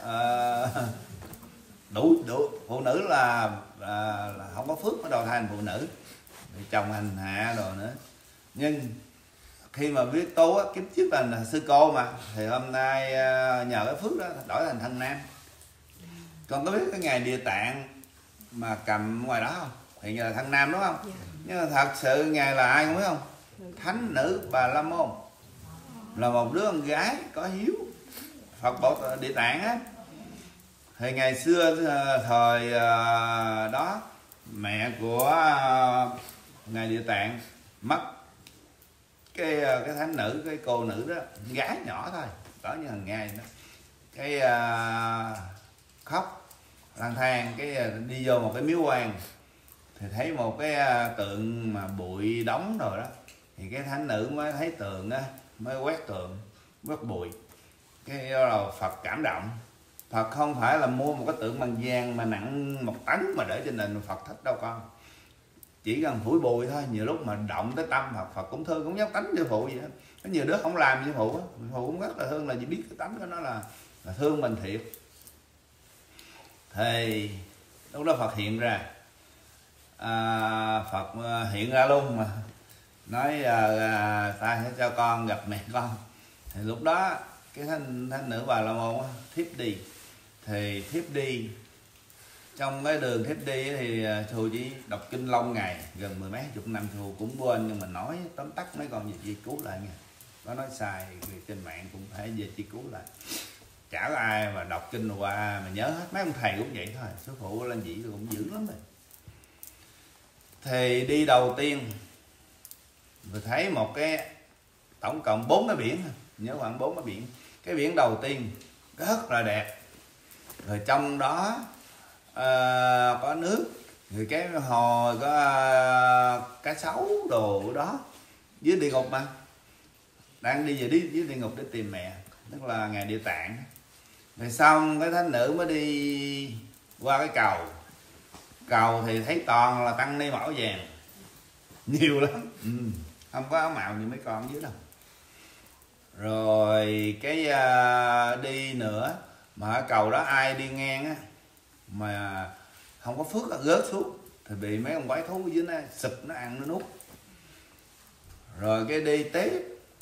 đủ phụ nữ là không có phước mới đầu thai thành phụ nữ, bị chồng hành hạ đồ nữa. Nhưng khi mà biết tu á, kiếp trước là sư cô mà, thì hôm nay nhờ cái phước đó đổi thành thân nam. Con có biết cái ngày Địa Tạng mà cầm ngoài đó không? Thì là thân nam, đúng không? Nhưng mà thật sự ngài là ai không biết không? Thánh nữ Bà La Môn, là một đứa con gái có hiếu. Phật Bộ Địa Tạng á, thì ngày xưa thời đó mẹ của ngài Địa Tạng mất, cái thánh nữ, cái cô nữ đó, gái nhỏ thôi, cỡ như thằng Ngai đó, cái khóc lang thang, cái đi vô một cái miếu quan thì thấy một cái tượng mà bụi đóng rồi đó, thì cái thánh nữ mới thấy tượng á, mới quét tượng, quét bụi, cái đó Phật cảm động. Phật không phải là mua một cái tượng bằng vàng mà nặng 1 tấn mà để trên nền Phật thích đâu con, chỉ cần phủi bụi thôi. Nhiều lúc mà động tới tâm Phật, Phật cũng thương, cũng giống tánh sư phụ vậy đó. Có nhiều đứa không làm sư phụ á, sư phụ cũng rất là thương, là vì biết cái tánh của nó là thương mình thiệt. Thì lúc đó Phật hiện ra, Phật hiện ra luôn mà nói ta sẽ cho con gặp mẹ con. Thì lúc đó cái thánh nữ Bà La Môn thiếp đi, thì thiếp đi trong cái đường thiếp đi thì Thù chỉ đọc kinh Long ngày gần 10 mấy chục năm, Thù cũng quên, nhưng mà nói tóm tắt mấy con về chi cứu lại nha. Có nói sai thì trên mạng cũng phải về chi cứu lại, chả có ai mà đọc kinh qua mà nhớ hết. Mấy ông thầy cũng vậy thôi, sư phụ lên vị cũng dữ lắm rồi. Thì đi đầu tiên mình thấy một cái tổng cộng 4 cái biển, nhớ khoảng 4 cái biển. Cái biển đầu tiên rất là đẹp, rồi trong đó có nước, rồi cái hồ có cá sấu đồ đó. Dưới địa ngục mà, đang đi về dưới địa ngục để tìm mẹ, tức là ngài Địa Tạng. Rồi xong cái thánh nữ mới đi qua cái cầu thì thấy toàn là tăng ni mão vàng nhiều lắm, không có áo mạo như mấy con dưới đâu. Rồi cái đi nữa mà ở cầu đó ai đi ngang á mà không có phước là rớt xuống thì bị mấy con quái thú ở dưới nó sụp nó ăn nó nuốt. Rồi cái đi tiếp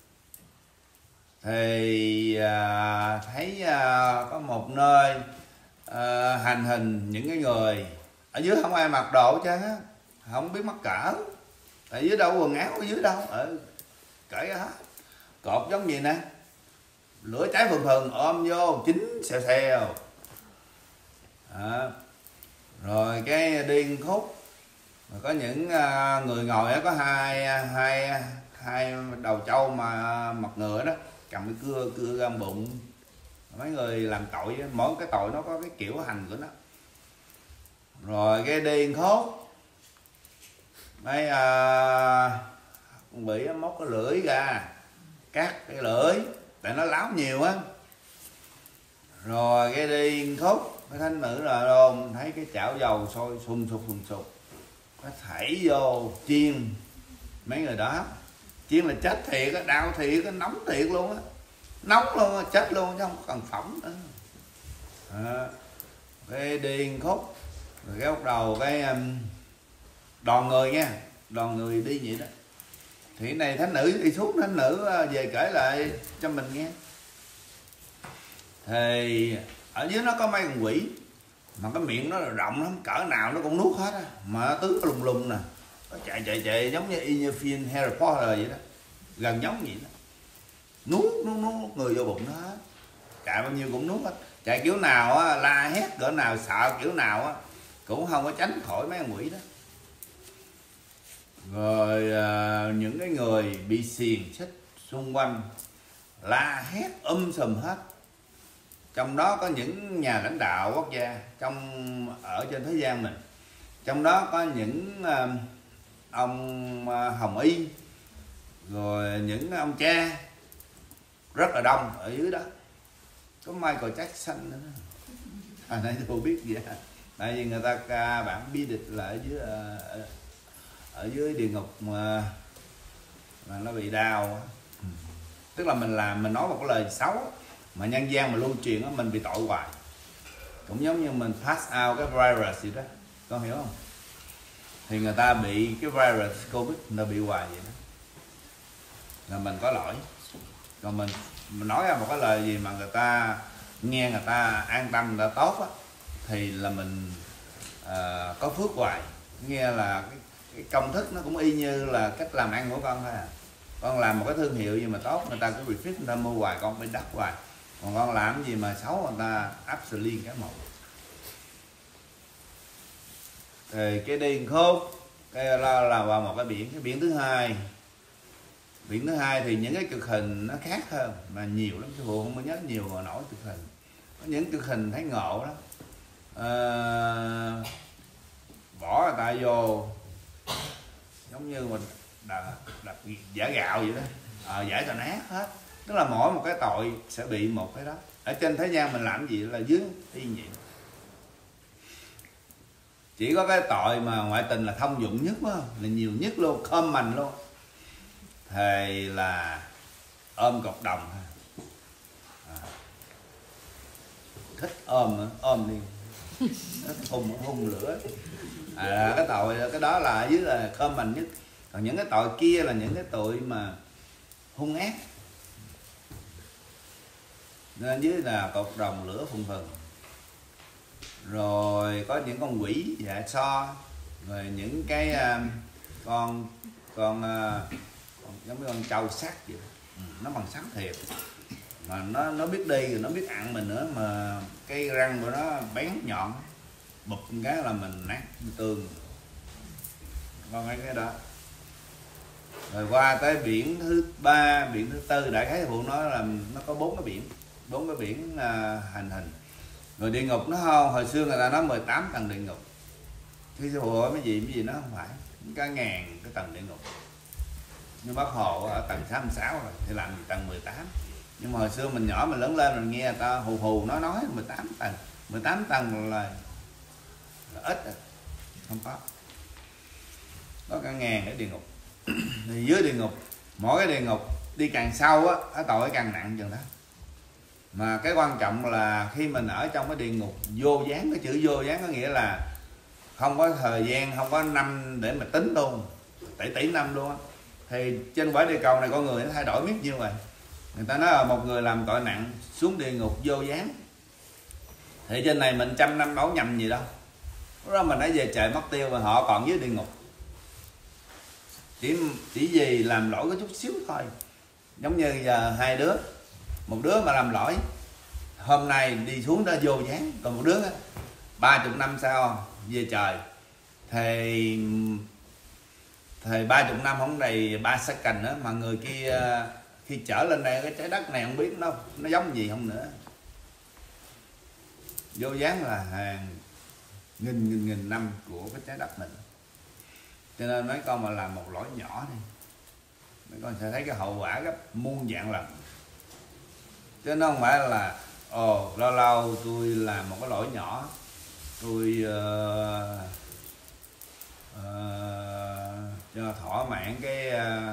thì thấy có một nơi hành hình những cái người ở dưới không ai mặc đồ chứ á, không biết mắc cỡ, ở dưới đâu quần áo ở dưới đâu, cởi hết, cột giống gì nè, lửa cháy phừng phừng ôm vô chín xèo xèo. Rồi cái điên khúc, rồi có những người ngồi đó có hai đầu trâu mà mặt ngựa đó, cầm cái cưa găm bụng. Mấy người làm tội, mỗi cái tội nó có cái kiểu hành của nó. Rồi cái điên khúc mấy bị móc cái lưỡi ra, cắt cái lưỡi tại nó láo nhiều á. Rồi cái điên khúc cái thánh nữ là đồn thấy cái chảo dầu sôi sùng sục nó thảy vô chiên mấy người đó. Chiên là chết thiệt á, đau thiệt á, nóng thiệt luôn á, nóng luôn á, chết luôn chứ không cần phỏng nữa. Cái điên khúc rồi cái bắt đầu cái đoàn người nha, đoàn người đi vậy đó. Thì cái này thánh nữ đi xuống, thánh nữ về kể lại cho mình nghe. Thì ở dưới nó có mấy con quỷ mà cái miệng nó rộng lắm, cỡ nào nó cũng nuốt hết á, mà nó tướng lùng lùng nè, nó chạy giống như y như phim Harry Potter vậy đó, gần giống vậy đó, nuốt người vô bụng nó hết, chạy bao nhiêu cũng nuốt hết, chạy kiểu nào á, la hét cỡ nào, sợ kiểu nào á cũng không có tránh khỏi mấy con quỷ đó. Rồi những cái người bị xiềng xích xung quanh la hét sùm hết. Trong đó có những nhà lãnh đạo quốc gia ở trên thế gian mình, trong đó có những ông Hồng Y, rồi những ông cha rất là đông ở dưới đó. Có Michael Jackson nữa đó. Nãy tôi biết gì đó. Tại vì người ta bản bi địch là ở dưới địa ngục mà nó bị đau. Tức là mình nói một cái lời xấu mà nhân gian mà lưu truyền đó, mình bị tội hoài. Cũng giống như mình pass out cái virus gì đó, con hiểu không? Thì người ta bị cái virus Covid nó bị hoài vậy đó, là mình có lỗi. Còn mình nói ra một cái lời gì mà người ta nghe, người ta an tâm, người ta tốt á, thì là mình có phước hoài. Nghe là cái công thức nó cũng y như là cách làm ăn của con thôi à. Con làm một cái thương hiệu gì mà tốt, người ta cứ refit, người ta mua hoài, con phải đắp hoài. Còn con làm gì mà xấu, người ta áp xử liên cái một. Thì cái điên khúc cái là vào một cái biển. Cái biển thứ hai, biển thứ hai thì những cái cực hình nó khác hơn mà nhiều lắm, sư phụ không có nhớ nhiều mà nổi cực hình. Có những cực hình thấy ngộ lắm. Bỏ người ta vô giống như mình đập giả gạo vậy đó, giải cho nát hết. Tức là mỗi một cái tội sẽ bị một cái đó. Ở trên thế gian mình làm gì là dưới y vậy. Chỉ có cái tội mà ngoại tình là thông dụng nhất phải không? Là nhiều nhất luôn, common luôn. Thì là ôm cọc đồng thôi. Thích ôm đi. Thích hung lửa. Cái tội cái đó là ở dưới là common nhất. Còn những cái tội kia là những cái tội mà hung ác. Nên dưới là cột đồng lửa phừng phừng. Rồi có những con quỷ dạ so, rồi những cái con giống như con trâu sắt vậy. Nó bằng sắt thiệt, mà nó biết đi rồi nó biết ăn mình nữa, mà cái răng của nó bén nhọn, bụp cái là mình nát tương. Con cái đó. Rồi qua tới biển thứ ba, biển thứ tư, đại khái phụ nói là nó có bốn cái biển hành hình. Rồi địa ngục nó không, hồi xưa người ta nói 18 tầng địa ngục. Thì sư phụ hỏi cái gì nó không phải, cả ngàn cái tầng địa ngục. Nhưng bác Hồ ở tầng 66 rồi thì làm gì tầng 18. Nhưng mà hồi xưa mình nhỏ mình lớn lên mình nghe người ta hù nó nói 18 tầng. 18 tầng là ít rồi. Không có cả ngàn cái địa ngục. Thì dưới địa ngục, mỗi cái địa ngục đi càng sâu á, cái tội càng nặng chừng đó. Mà cái quan trọng là khi mình ở trong cái địa ngục vô gián, cái chữ vô gián có nghĩa là không có thời gian, không có năm để mà tính luôn, tỷ năm luôn á. Thì trên quả địa cầu này con người nó thay đổi biết nhiêu rồi. Người ta nói là một người làm tội nặng xuống địa ngục vô gián, thì trên này mình 100 năm đấu nhầm gì đâu, lúc đó mình đã về trời mất tiêu, mà họ còn dưới địa ngục. Chỉ vì làm lỗi có chút xíu thôi. Giống như giờ hai đứa, một đứa mà làm lỗi hôm nay đi xuống đó vô gián, còn một đứa 30 năm sau về trời, thì 30 năm không đầy 3 second nữa mà người kia khi trở lên đây cái trái đất này không biết nó giống gì không nữa. Vô gián là hàng nghìn năm của cái trái đất mình. Cho nên mấy con mà làm một lỗi nhỏ đi, mấy con sẽ thấy cái hậu quả gấp muôn vạn lần. Chứ nó không phải là lâu lâu tôi làm một cái lỗi nhỏ, tôi cho thỏa mãn cái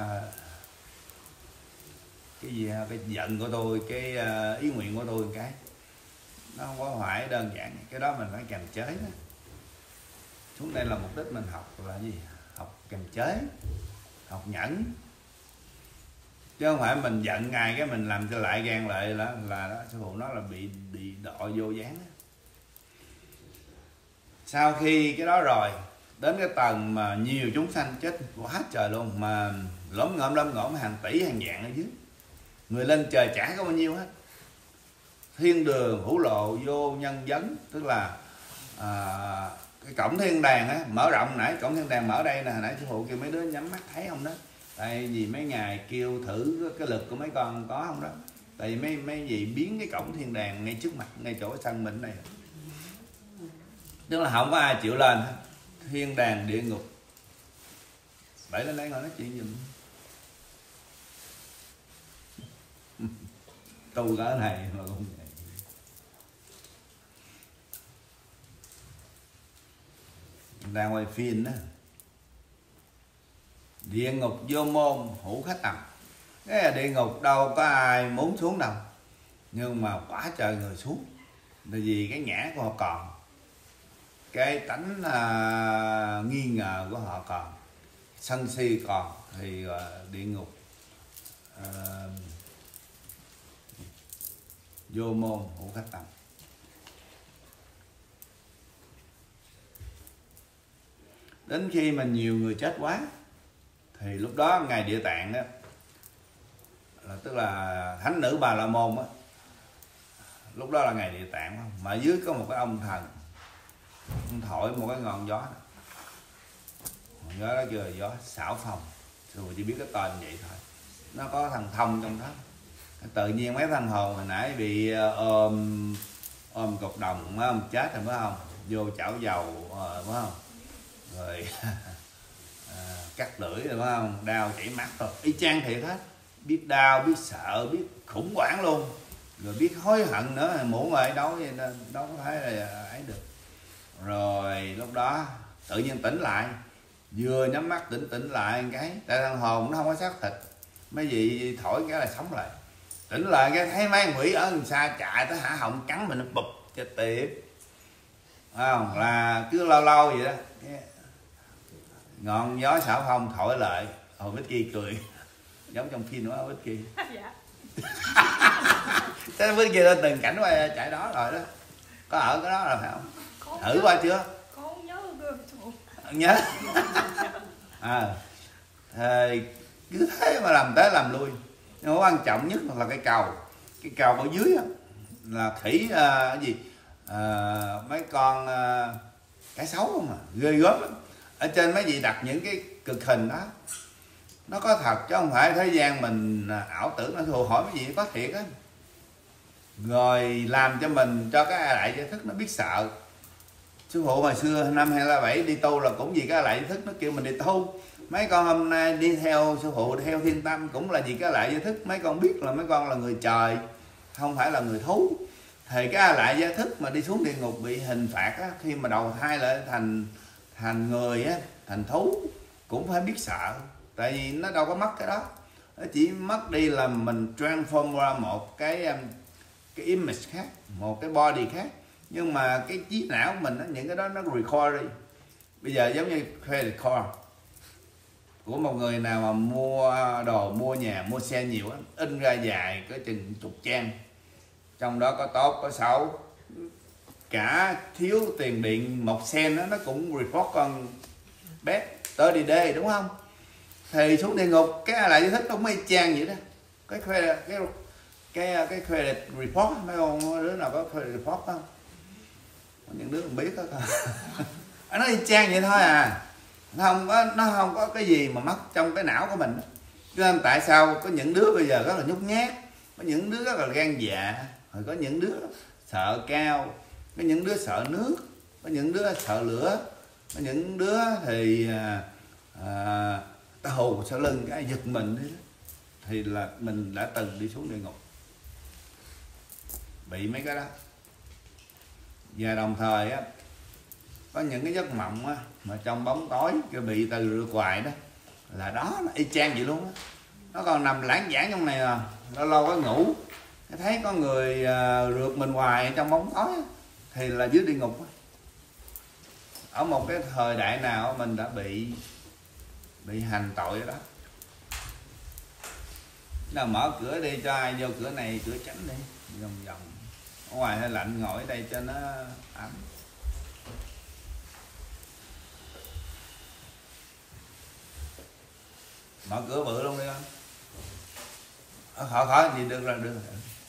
gì, cái giận của tôi, cái ý nguyện của tôi, cái nó không có phải đơn giản. Cái đó mình phải kiềm chế đó. Xuống đây là mục đích mình học là gì? Học kiềm chế, học nhẫn, chứ không phải mình giận ngày cái mình làm cho lại gan lại là đó. Sư phụ nói là bị đọa vô gián. Sau khi cái đó rồi đến cái tầng mà nhiều chúng sanh chết quá trời luôn, mà lóm ngõm hàng tỷ hàng vạn ở dưới, người lên trời chả có bao nhiêu hết. Thiên đường hữu lộ vô nhân vấn, tức là cái cổng thiên đàng á mở rộng. Nãy cổng thiên đàng mở đây nè, nãy sư phụ kêu mấy đứa nhắm mắt thấy không đó, tại vì mấy ngày kêu thử cái lực của mấy con có không đó. Tại vì mấy gì biến cái cổng thiên đàng ngay trước mặt, ngay chỗ sân mình này, tức là không có ai chịu lên hết. Thiên đàng địa ngục, bảy lên đây ngồi nói chuyện giùm. Tu cái này mà cũng vậy. Đang quay phim đó. Địa ngục vô môn hữu khách tầm. Cái là địa ngục đâu có ai muốn xuống đâu, nhưng mà quá trời người xuống. Tại vì cái nhã của họ còn, cái tánh nghi ngờ của họ còn, sân si còn, thì địa ngục vô môn hữu khách tầm. Đến khi mà nhiều người chết quá thì lúc đó ngài Địa Tạng đó, tức là thánh nữ Bà La Môn á, lúc đó là ngài Địa Tạng, mà dưới có một cái ông thần, ông thổi một cái ngọn gió, ngọn gió đó kêu là gió xảo phong. Rồi chỉ biết cái tên vậy thôi, nó có thần thông trong đó. Tự nhiên mấy thằng hồn hồi nãy bị ôm cục đồng mới không chết rồi phải không, vô chảo dầu phải không, rồi cắt lưỡi rồi phải không, đau chảy mắt rồi, y chang thiệt hết. Biết đau, biết sợ, biết khủng hoảng luôn, rồi biết hối hận nữa, muộn rồi, đâu có thấy là ấy được. Rồi lúc đó tự nhiên tỉnh lại, vừa nhắm mắt tỉnh lại cái, tại thằng hồn nó không có xác thịt, mấy vị thổi cái là sống lại. Tỉnh lại cái thấy mấy quỷ ở gần xa chạy tới hả họng cắn mình, nó bụp cho tiếp, không là cứ lâu lâu vậy đó. Ngọn gió xảo phong thổi lại, Hồ Bích Chi cười giống trong phim đó Bích Chi. Dạ. Thế Bích Chi lên từng cảnh quay chạy đó rồi đó, có ở cái đó rồi phải không? Thử qua chưa? Con nhớ nhớ. Thì cứ thế mà làm tới làm lui. Nhưng mà quan trọng nhất là cái cầu ở dưới đó, là khỉ cái gì mấy con cái xấu không mà ghê gớm lắm. Ở trên mấy vị đặt những cái cực hình đó, nó có thật chứ không phải thế gian mình ảo tưởng. Nó thù hỏi mấy vị có thiệt á, rồi làm cho mình cho cái lại giải thức nó biết sợ. Sư phụ hồi xưa năm 2007 đi tu là cũng vì cái lại giải thức nó kêu mình đi tu. Mấy con hôm nay đi theo sư phụ theo Thiên Tâm cũng là vì cái lại giải thức. Mấy con biết là mấy con là người trời, không phải là người thú. Thì cái lại giải thức mà đi xuống địa ngục bị hình phạt á, khi mà đầu thai lại thành người á, thành thú cũng phải biết sợ. Tại vì nó đâu có mất cái đó, nó chỉ mất đi là mình transform ra một cái cái image khác, một cái body khác, nhưng mà cái trí não của mình đó, những cái đó nó record đi. Bây giờ giống như credit card của một người nào mà mua đồ, mua nhà, mua xe nhiều á, in ra dài có chừng chục trang, trong đó có tốt có xấu, cả thiếu tiền điện 1 cent đó, nó cũng report con bé tới đi đê, đúng không? Thì xuống địa ngục cái lại giải thích cũng y chang vậy đó. Cái credit report, mấy con đứa nào có credit report không? Những đứa không biết đó. Nó y chang vậy thôi à, nó không có cái gì mà mất trong cái não của mình. Cho nên tại sao có những đứa bây giờ rất là nhút nhát, có những đứa rất là gan dạ, rồi có những đứa sợ cao, có những đứa sợ nước, có những đứa sợ lửa, có những đứa thì hù sau lưng cái giật mình đấy đó. Thì là mình đã từng đi xuống địa ngục bị mấy cái đó. Và đồng thời á, có những cái giấc mộng á, mà trong bóng tối cái bị từ rượu hoài đó, là đó nó y chang vậy luôn á. Nó còn nằm lãng vãng trong này à, lâu lâu có ngủ thấy có người rượt mình hoài trong bóng tối á, thì là dưới địa ngục á. Ở một cái thời đại nào mình đã bị hành tội ở đó. Nào mở cửa đi, cho ai vô cửa này cửa tránh đi, vòng vòng. Ở ngoài hơi lạnh, ngồi ở đây cho nó ấm. Mở cửa bự luôn đi con. Khỏi gì được rồi, được rồi.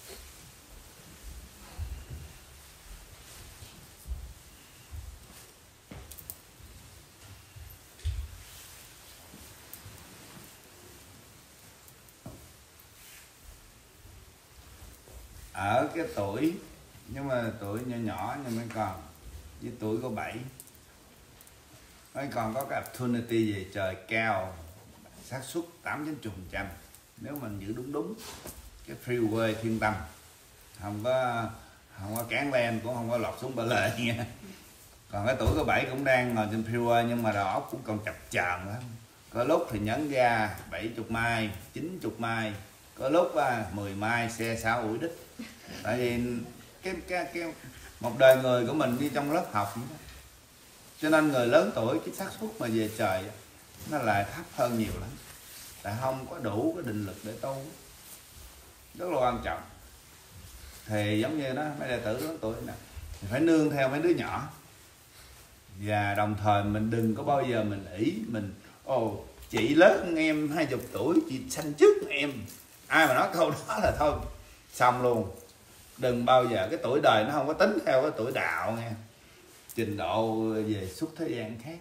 Ở cái tuổi, nhưng mà tuổi nhỏ nhỏ nhưng mấy còn với tuổi có 7, mấy còn có cái opportunity về trời cao, xác suất 8-9%, nếu mình giữ đúng cái freeway Thiên Tâm, không có cán len, cũng không có lọt xuống bờ lề nha. Còn cái tuổi có 7 cũng đang ngồi trên freeway, nhưng mà đầu óc cũng còn chập chờn lắm. Có lúc thì nhấn ga 70 mai, 90 mai, có lúc 10 mai xe 6 ủi đích. Tại vì cái một đời người của mình đi trong lớp học, cho nên người lớn tuổi cái xác suất mà về trời nó lại thấp hơn nhiều lắm. Tại không có đủ cái định lực để tu, rất là quan trọng. Thì giống như đó, mấy đệ tử lớn tuổi nè, phải nương theo mấy đứa nhỏ. Và đồng thời mình đừng có bao giờ mình ỷ mình chị lớn hơn em 20 tuổi, chị sanh trước em. Ai mà nói câu đó là thôi xong luôn. Đừng bao giờ, cái tuổi đời nó không có tính theo cái tuổi đạo nha. Trình độ về xuất thế gian khác.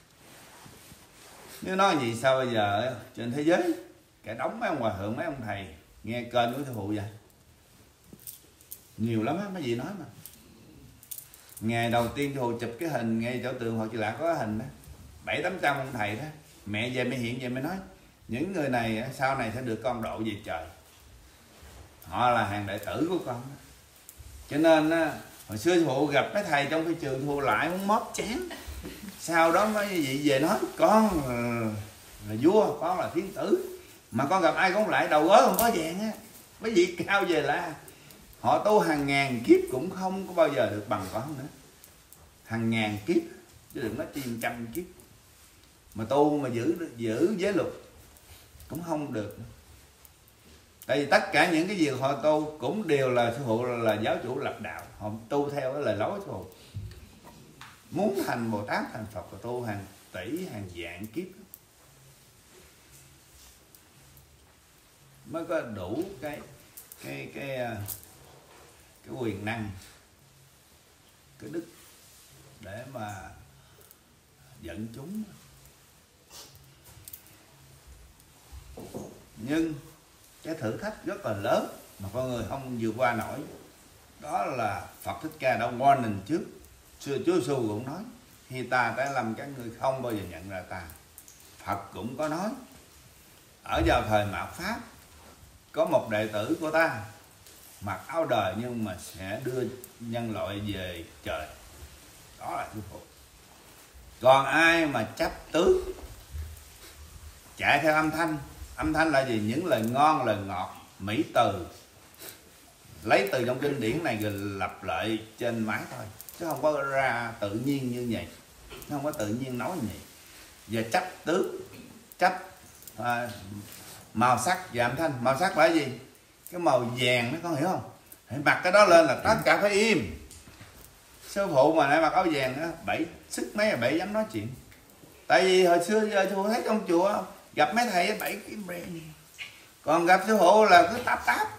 Nếu nói gì sao bây giờ trên thế giới cả đống mấy ông hòa thượng, mấy ông thầy nghe kênh của Sư Phụ vậy nhiều lắm á, mấy gì nói mà. Ngày đầu tiên Sư Phụ chụp cái hình ngay chỗ tượng Phật Di Lặc có cái hình đó 700-800 ông thầy đó, mẹ về mới hiện về mới nói những người này sau này sẽ được con độ về trời, họ là hàng đệ tử của con. Cho nên hồi xưa Sư Phụ gặp mấy thầy trong phi trường, Sư Phụ lại muốn móp chán. Sau đó mấy vị về nói con là vua, con là thiên tử, mà con gặp ai cũng lại đầu gối không có vàng á. Mấy vị cao về là họ tu hàng ngàn kiếp cũng không có bao giờ được bằng con nữa. Hàng ngàn kiếp chứ đừng nói chi 100 kiếp. Mà tu mà giữ giới luật cũng không được. Tại vì tất cả những cái gì họ tu cũng đều là Sư Phụ là giáo chủ lập đạo, họ tu theo cái lời nói Sư Phụ. Muốn thành Bồ Tát, thành Phật là tu hàng tỷ, hàng vạn kiếp mới có đủ cái quyền năng, cái đức để mà dẫn chúng. Nhưng cái thử thách rất là lớn mà con người không vượt qua nổi, đó là Phật Thích Ca đã warning trước. Chúa Giêsu cũng nói khi ta đã làm các ngươi không bao giờ nhận ra ta. Phật cũng có nói ở vào thời mạt Pháp có một đệ tử của ta mặc áo đời nhưng mà sẽ đưa nhân loại về trời. Đó là Sư Phụ. Còn ai mà chấp tướng chạy theo âm thanh là gì? Những lời ngon, lời ngọt, mỹ từ, lấy từ trong kinh điển này rồi lặp lại trên máy thôi, chứ không có ra tự nhiên như vậy, nó không có tự nhiên nói như vậy. Và chấp tướng, chấp màu sắc và âm thanh. Màu sắc là gì? Cái màu vàng đó, con hiểu không? Hãy mặc cái đó lên là tất cả phải im. Sư phụ mà lại mặc áo vàng đó, bảy sức mấy là bảy dám nói chuyện. Tại vì hồi xưa giờ sư phụ thấy trong chùa gặp mấy thầy bảy cái brand, còn gặp sư phụ là cứ táp táp.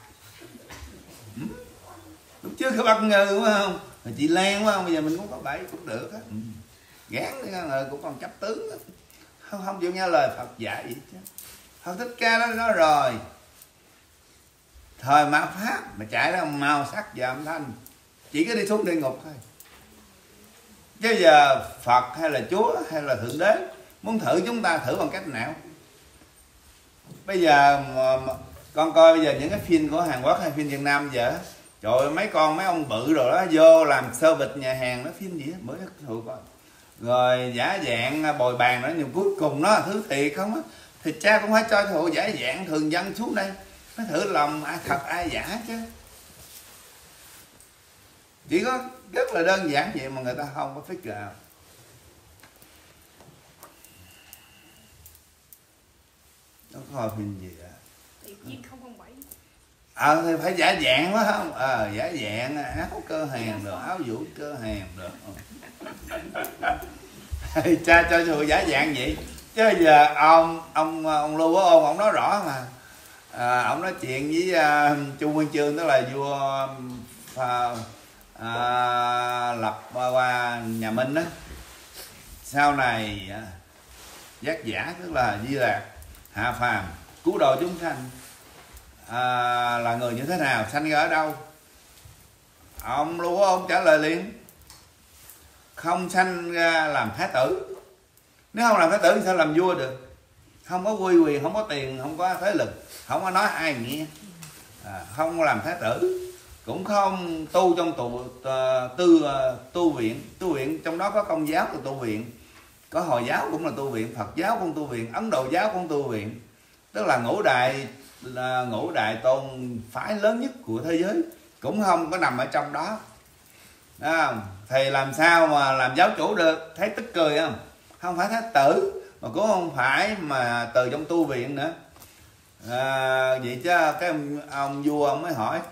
Lúc trước có bất ngờ đúng không? Rồi chị Lan đúng không? Bây giờ mình cũng có bảy cũng được á. Gán rồi cũng còn chấp tướng đó. Không chịu nghe lời Phật dạy vậy chứ. Phật Thích Ca đó nói rồi, thời mạt Pháp mà chạy ra màu sắc và âm thanh, chỉ có đi xuống địa ngục thôi. Chứ giờ Phật hay là Chúa hay là Thượng Đế muốn thử chúng ta, thử bằng cách nào? Bây giờ con coi bây giờ những cái phim của Hàn Quốc hay phim Việt Nam giờ, trời ơi, mấy ông bự rồi đó vô làm service nhà hàng, nó phim gì đó mới thử coi, rồi giả dạng bồi bàn nữa, nhưng cuối cùng nó thứ thiệt không á, thì cha cũng phải cho thụ giả dạng thường dân xuống đây nó thử lòng ai thật ai giả chứ. Chỉ có rất là đơn giản vậy mà người ta không có figure out. Nó coi phim gì à? Thì phải giả dạng quá không? Giả dạng áo cơ hàng rồi, áo vũ cơ hàng rồi. Cha cho thụ giả dạng vậy. Chứ giờ ông Lưu Bá Ôn ông nói rõ mà. Ông nói chuyện với Chu Nguyên Chương, tức là vua lập qua nhà Minh đó. Sau này giác giả tức là Di Lạc hạ phàm cứu độ chúng sanh là người như thế nào, sanh ra ở đâu? Ông Lưu Bá Ôn trả lời liền, không sanh ra làm thái tử. Nếu không làm thái tử thì sao làm vua được? Không có uy quyền, không có tiền, không có thế lực, không có nói ai nghe, không có làm thái tử, cũng không tu trong tu viện. Tu viện trong đó có Công giáo là tu viện, có Hồi giáo cũng là tu viện, Phật giáo cũng tu viện, Ấn Độ giáo cũng tu viện, tức là ngũ đại tôn phái lớn nhất của thế giới cũng không có nằm ở trong đó. Thì làm sao mà làm giáo chủ được? Thấy tức cười không? Không phải thái tử mà cũng không phải mà từ trong tu viện nữa. Vậy chứ cái ông vua ông mới hỏi,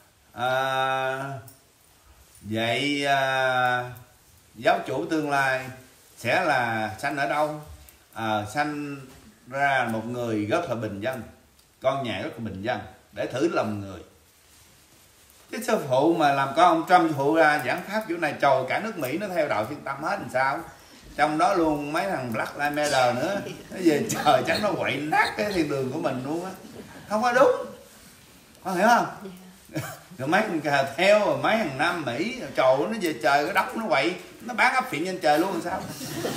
vậy giáo chủ tương lai sẽ là sanh ở đâu? Sanh ra một người rất là bình dân, con nhà rất là bình dân, để thử lòng người. Chứ sư phụ mà làm con ông Trump, sư phụ ra giảng pháp chỗ này, trời, cả nước Mỹ nó theo đạo Thiên Tâm hết làm sao? Trong đó luôn mấy thằng Black Lives Matter nữa, nó về trời chắc nó quậy nát cái thiên đường của mình luôn á, không có đúng, con hiểu không? Rồi mấy thằng cà theo, rồi mấy thằng Nam Mỹ, trời nó về trời cái đóng nó quậy, nó bán áp phiện trên trời luôn làm sao?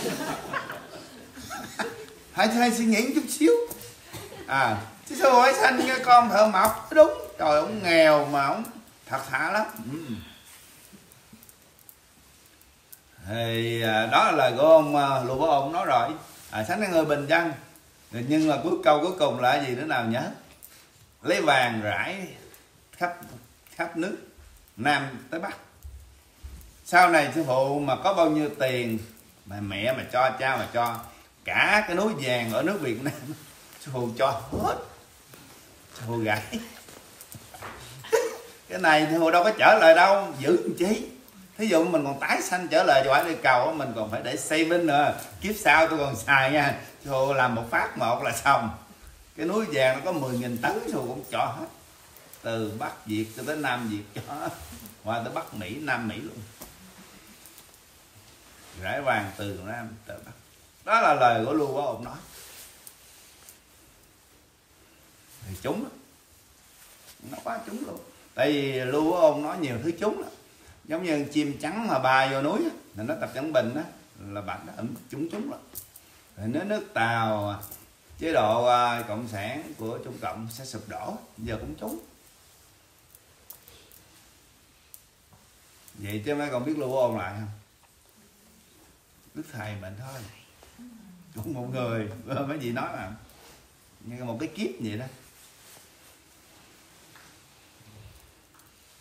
Hãy suy nghĩ chút xíu. Chứ sao hỏi sanh cái con thợ mộc, đúng, trời ông nghèo mà ông thật thà lắm. Thì đó là lời của ông Lưu Bá Ôn nói rồi, sánh cái người bình dân, nhưng mà câu cuối cùng là gì nữa nào nhớ? Lấy vàng rải khắp nước Nam tới Bắc. Sau này sư phụ mà có bao nhiêu tiền mà mẹ mà cho, cha mà cho, cả cái núi vàng ở nước Việt Nam sư phụ cho hết, sư phụ gãy. Cái này sư phụ đâu có trở lại đâu, giữ làm chí. Thí dụ mình còn tái sanh trở lại quả địa cầu, mình còn phải để saving nữa, kiếp sau tôi còn xài nha. Sư phụ làm một phát một là xong. Cái núi vàng nó có 10.000 tấn, sư phụ cũng cho hết, từ Bắc Việt cho tới Nam Việt cho hết, qua tới Bắc Mỹ, Nam Mỹ luôn, rải vàng từ Nam tới Bắc. Đó là lời của Lưu Bá Ôn nói. Thì chúng nó quá chúng luôn, tại vì Lưu Bá Ôn nói nhiều thứ chúng đó. Giống như chim trắng mà bay vô núi là nó tập Trấn Bình đó, là bạn nó chúng đó. Rồi nếu nước Tàu chế độ cộng sản của Trung Cộng sẽ sụp đổ, giờ cũng trúng. Vậy chứ mấy con biết Lưu Bá Ôn lại không? Đức thầy mình thôi, cũng một người mấy gì nói mà, như một cái kiếp vậy đó.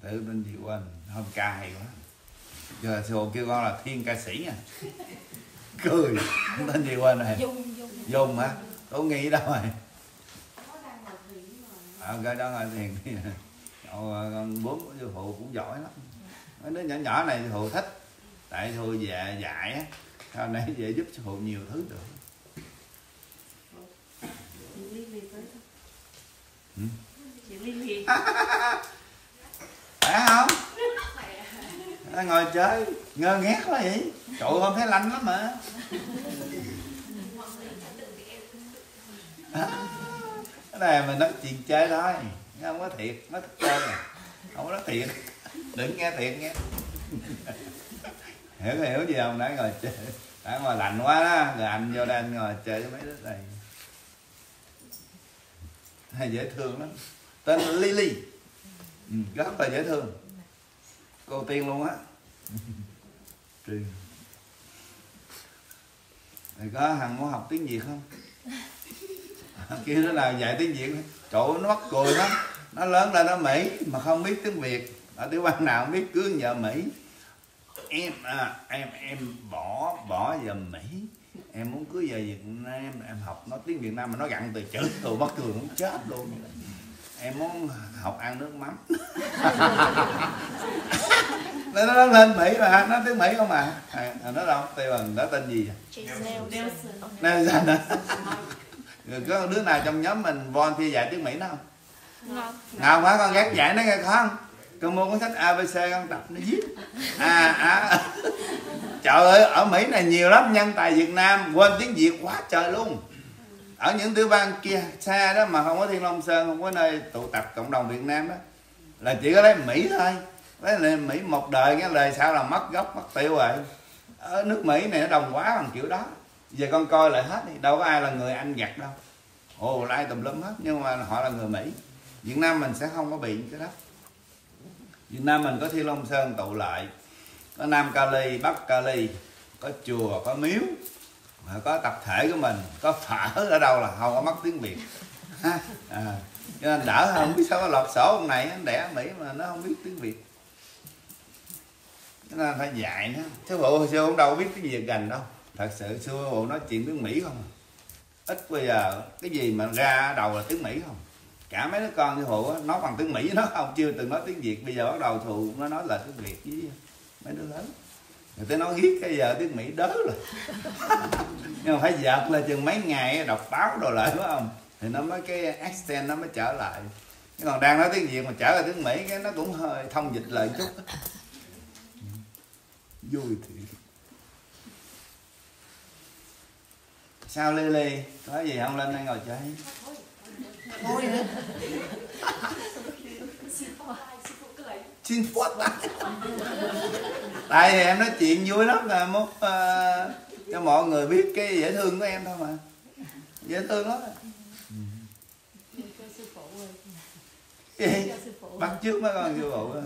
tự tên gì quên, hôm ca hay quá. Giờ sư phụ kêu con là thiên ca sĩ nha. Cười, tên gì quên rồi. Dung hả? Tôi nghĩ đâu rồi. Cái đó ngồi thiền. Con bướm của sư phụ cũng giỏi lắm. Mấy đứa nhỏ nhỏ này sư phụ thích. Tại sư phụ dạy á, sau này về giúp sư phụ nhiều thứ được. Phải không? Ngồi chơi ngơ ngác quá vậy. Trời ơi, không thấy lạnh lắm mà. Cái này mình nói chuyện chơi thôi, không có thiệt, nó thật chơi à. Không có nói thiệt, đừng nghe thiệt nghe. Hiểu gì không? Nãy ngồi chơi, nãy ngồi lạnh quá đó, rồi anh vô đây anh ngồi chơi với mấy đứa này. Hay dễ thương lắm. Tên là Lily, rất là dễ thương. Cô Tiên luôn á. Truyền. Thì có thằng muốn học tiếng Việt không? Kia nó nào dạy tiếng Việt. Trời ơi, nó mắc cười lắm. Nó lớn lên ở Mỹ mà không biết tiếng Việt. Ở tiểu bang nào không biết, cưới vợ Mỹ. Em bỏ vợ Mỹ. Em muốn cưới vợ Việt Nam. Em học nói tiếng Việt Nam mà nó gặn từ chữ. Tôi mắc cười muốn chết luôn. Em muốn học ăn nước mắm. Nó lên Mỹ mà, nó tiếng Mỹ không mà. Nó đâu, nó tên gì vậy? Nelson hả? Rồi có đứa nào trong nhóm mình volunteer dạy tiếng Mỹ nó không? Nào phải con gác dạy nó nghe không? Con mua cuốn sách ABC con đọc nó viết. Trời ơi, ở Mỹ này nhiều lắm nhân tài Việt Nam quên tiếng Việt quá trời luôn. Ở những tiểu bang kia xa đó mà không có Thiên Long Sơn, không có nơi tụ tập cộng đồng Việt Nam đó, là chỉ có lấy Mỹ thôi. Lấy Mỹ một đời, cái đời sau là mất gốc mất tiêu rồi. Ở nước Mỹ này nó đồng hóa bằng kiểu đó. Giờ con coi lại hết đi, đâu có ai là người Anh giặt đâu. Ồ, lai tùm lum hết, nhưng mà họ là người Mỹ. Việt Nam mình sẽ không có bị cái đó. Việt Nam mình có Thiên Long Sơn tụ lại, có Nam Cali, Bắc Cali, có chùa, có miếu, mà có tập thể của mình, có phở ở đâu là không có mất tiếng Việt. Cho nên đỡ, không biết sao có lọt sổ ông này nó đẻ ở Mỹ mà nó không biết tiếng Việt. Cho nên phải dạy nó. Sư phụ hồi xưa cũng đâu biết tiếng Việt gành đâu. Thật sự sư phụ nói chuyện tiếng Mỹ không. Ít bây giờ cái gì mà ra đầu là tiếng Mỹ không. Cả mấy đứa con sư phụ nói bằng tiếng Mỹ nó không, chưa từng nói tiếng Việt. Bây giờ bắt đầu thù nó nói là tiếng Việt với mấy đứa lớn. Người ta nói hiết cái giờ tiếng Mỹ đớ rồi. Nhưng mà phải dợt là chừng mấy ngày đọc báo đồ lại phải không? Thì nó mới cái accent nó mới trở lại. Chứ còn đang nói tiếng Việt mà trở lại tiếng Mỹ cái nó cũng hơi thông dịch lại chút. Vui thiệt. Sao Lily? Có gì không lên đây ngồi chơi? Thôi nữa. Xin phốt. Tại vì em nói chuyện vui lắm là muốn cho mọi người biết cái dễ thương của em thôi mà. Dễ thương lắm. Gì? Bắt trước mấy con sư phụ đó.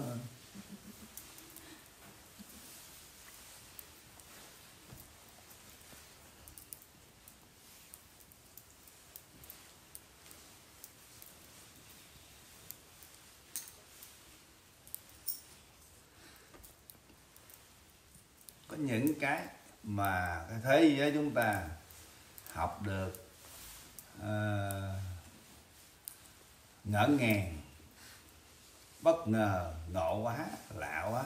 Có những cái mà cái thế giới chúng ta học được ngỡ ngàng, bất ngờ, ngộ quá, lạ quá,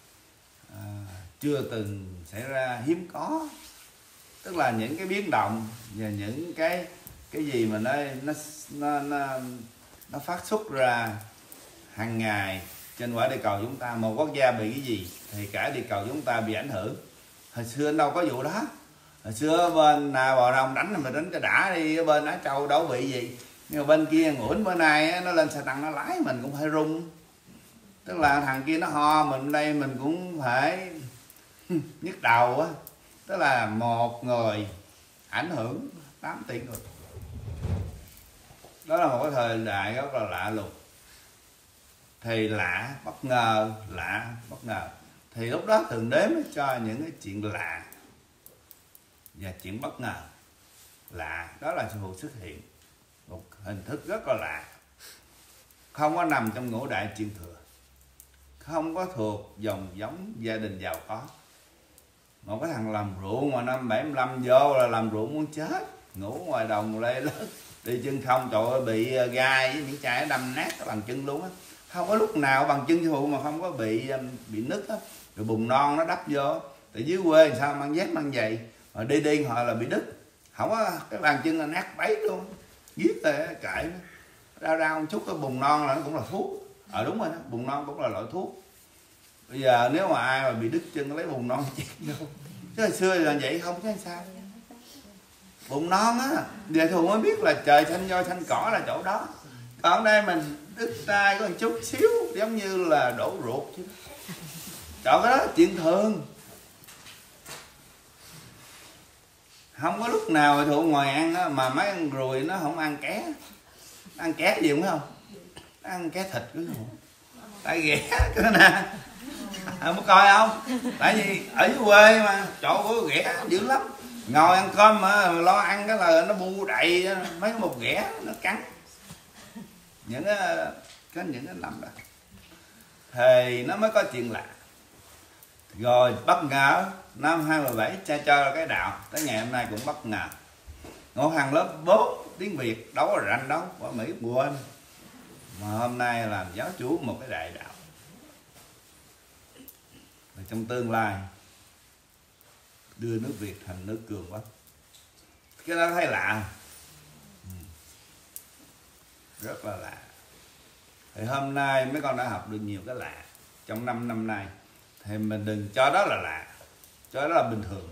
chưa từng xảy ra, hiếm có. Tức là những cái biến động và những cái gì mà nó phát xuất ra hàng ngày trên quả địa cầu chúng ta. Một quốc gia bị cái gì thì cả địa cầu chúng ta bị ảnh hưởng. Hồi xưa đâu có vụ đó. Hồi xưa bên nào Bò Rồng đánh thì mình đánh cho đã đi, ở bên Á Châu đâu bị gì. Nhưng mà bên kia ngủn bữa nay nó lên xe tăng nó lái mình cũng phải rung. Tức là thằng kia nó ho, mình đây mình cũng phải nhức đầu á. Tức là một người ảnh hưởng 8 tỷ người. Đó là một cái thời đại rất là lạ lùng. Thì lạ, bất ngờ, lạ, bất ngờ. Thì lúc đó Thượng Đế mới cho những cái chuyện lạ và chuyện bất ngờ lạ. Đó là sự xuất hiện một hình thức rất là lạ, không có nằm trong ngũ đại truyền thừa. không có thuộc dòng giống gia đình giàu có. Một cái thằng làm ruộng mà năm 75 vô là làm ruộng muốn chết, ngủ ngoài đồng lê lớn, đi chân không, trời ơi, bị gai với những chai đâm nát cái bàn chân luôn á. Không có lúc nào bàn chân sư phụ mà không có bị nứt á. Rồi bùn non nó đắp vô. Tại dưới quê sao mang dép mang giày mà đi họ là bị đứt, không có cái bàn chân là nát bấy luôn, giết rồi kệ nó. Đau một chút cái bùn non là nó cũng là thuốc. Đúng rồi đó, bùn non cũng là loại thuốc. Bây giờ nếu mà ai mà bị đứt chân lấy bùn non chém vô, chứ hồi xưa là vậy không chứ sao. Bùn non á, giờ thường mới biết là trời xanh voi xanh cỏ là chỗ đó. Còn đây mình đứt tay có một chút xíu giống như là đổ ruột chứ. Trời, cái đó là chuyện thường. Không có lúc nào mà thuộc ngồi ăn đó, mà mấy ăn ruồi nó không ăn ké. Ăn ké gì đúng không? Nó ăn ké thịt cứ không. Tại ghẻ cái nè. Không có coi không? Tại vì ở dưới quê mà chỗ của ghẻ dữ lắm. Ngồi ăn cơm mà lo ăn cái là nó bu đầy mấy cái một ghẻ nó cắn. Những cái nằm đó thì nó mới có chuyện lạ. Rồi bất ngờ năm 2017 cha cho cái đạo tới ngày hôm nay cũng bất ngờ. Ngộ Hằng lớp 4 tiếng Việt đâu có rành đâu, qua Mỹ quên. Mà hôm nay làm giáo chủ một cái đại đạo. Và trong tương lai đưa nước Việt thành nước cường quốc. Cái đó thấy lạ. Rất là lạ. Thì hôm nay mấy con đã học được nhiều cái lạ trong 5 năm nay. Thì mình đừng cho đó là lạ, cho đó là bình thường.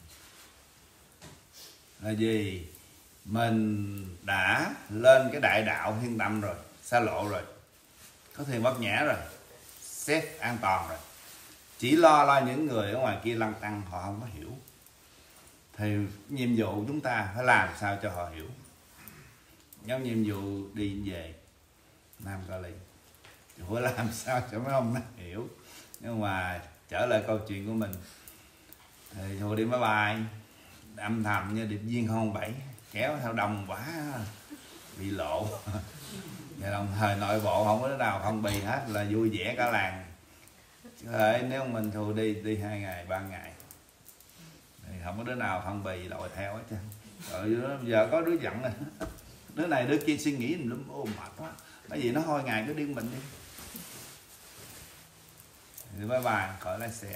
Là gì? Mình đã lên cái đại đạo Thiên Tâm rồi, xa lộ rồi, có Thiền Bát Nhã rồi, xét an toàn rồi. Chỉ lo những người ở ngoài kia lăng tăng họ không có hiểu. Thì nhiệm vụ chúng ta phải làm sao cho họ hiểu. Giống nhiệm vụ đi về Nam Cali, phải làm sao cho mấy ông nó hiểu. Nhưng mà trở lại câu chuyện của mình thì thôi đi máy bay âm thầm như điệp viên 07 kéo theo đông quá bị lộ. Và đồng thời nội bộ không có đứa nào không bì hết, là vui vẻ cả làng. Chứ nếu mình thôi đi 2 ngày 3 ngày thì không có đứa nào không bì lội theo hết trơn. Rồi giờ có đứa giận rồi, đứa này đứa kia suy nghĩ lắm, ôm mệt quá, cái gì nó thôi ngày cứ điên mình đi. Thì bye bye, khỏi lái xe.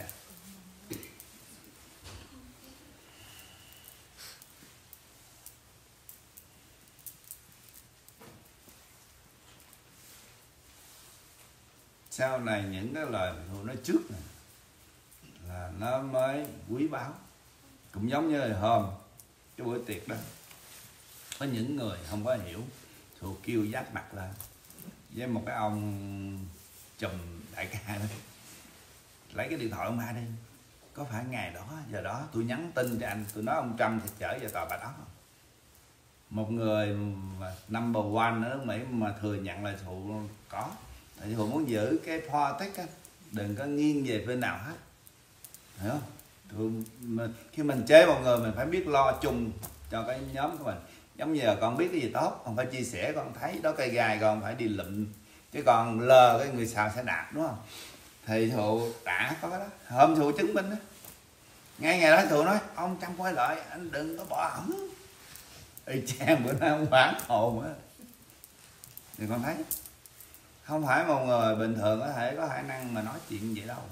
Sau này những cái lời mình nói trước này là nó mới quý báu. Cũng giống như là hôm cái buổi tiệc đó, có những người không có hiểu, thuộc kêu giáp mặt lên với một cái ông chùm đại ca đó, lấy cái điện thoại ông hai đi, có phải ngày đó giờ đó tôi nhắn tin cho anh, tôi nói ông Trump thì chở về tòa Bạch Ốc. Một người mà number one ở nước Mỹ mà thừa nhận là Thụ có, tại vì Thụ muốn giữ cái politics á, đừng có nghiêng về bên nào hết, hiểu không? Khi mình chế một người mình phải biết lo chung cho cái nhóm của mình. Giống như là con biết cái gì tốt, con phải chia sẻ, con thấy đó cây gai con phải đi lụm, chứ còn lờ cái người xào sẽ đạt, đúng không? Thì Thụ đã có cái đó. Hôm Thụ chứng minh đó, ngay ngày đó Thụ nói ông Trump quay lại anh đừng có bỏ ổng. Y chang bữa nay ông bản hồn á. Thì con thấy không phải một người bình thường có thể có khả năng mà nói chuyện vậy đâu.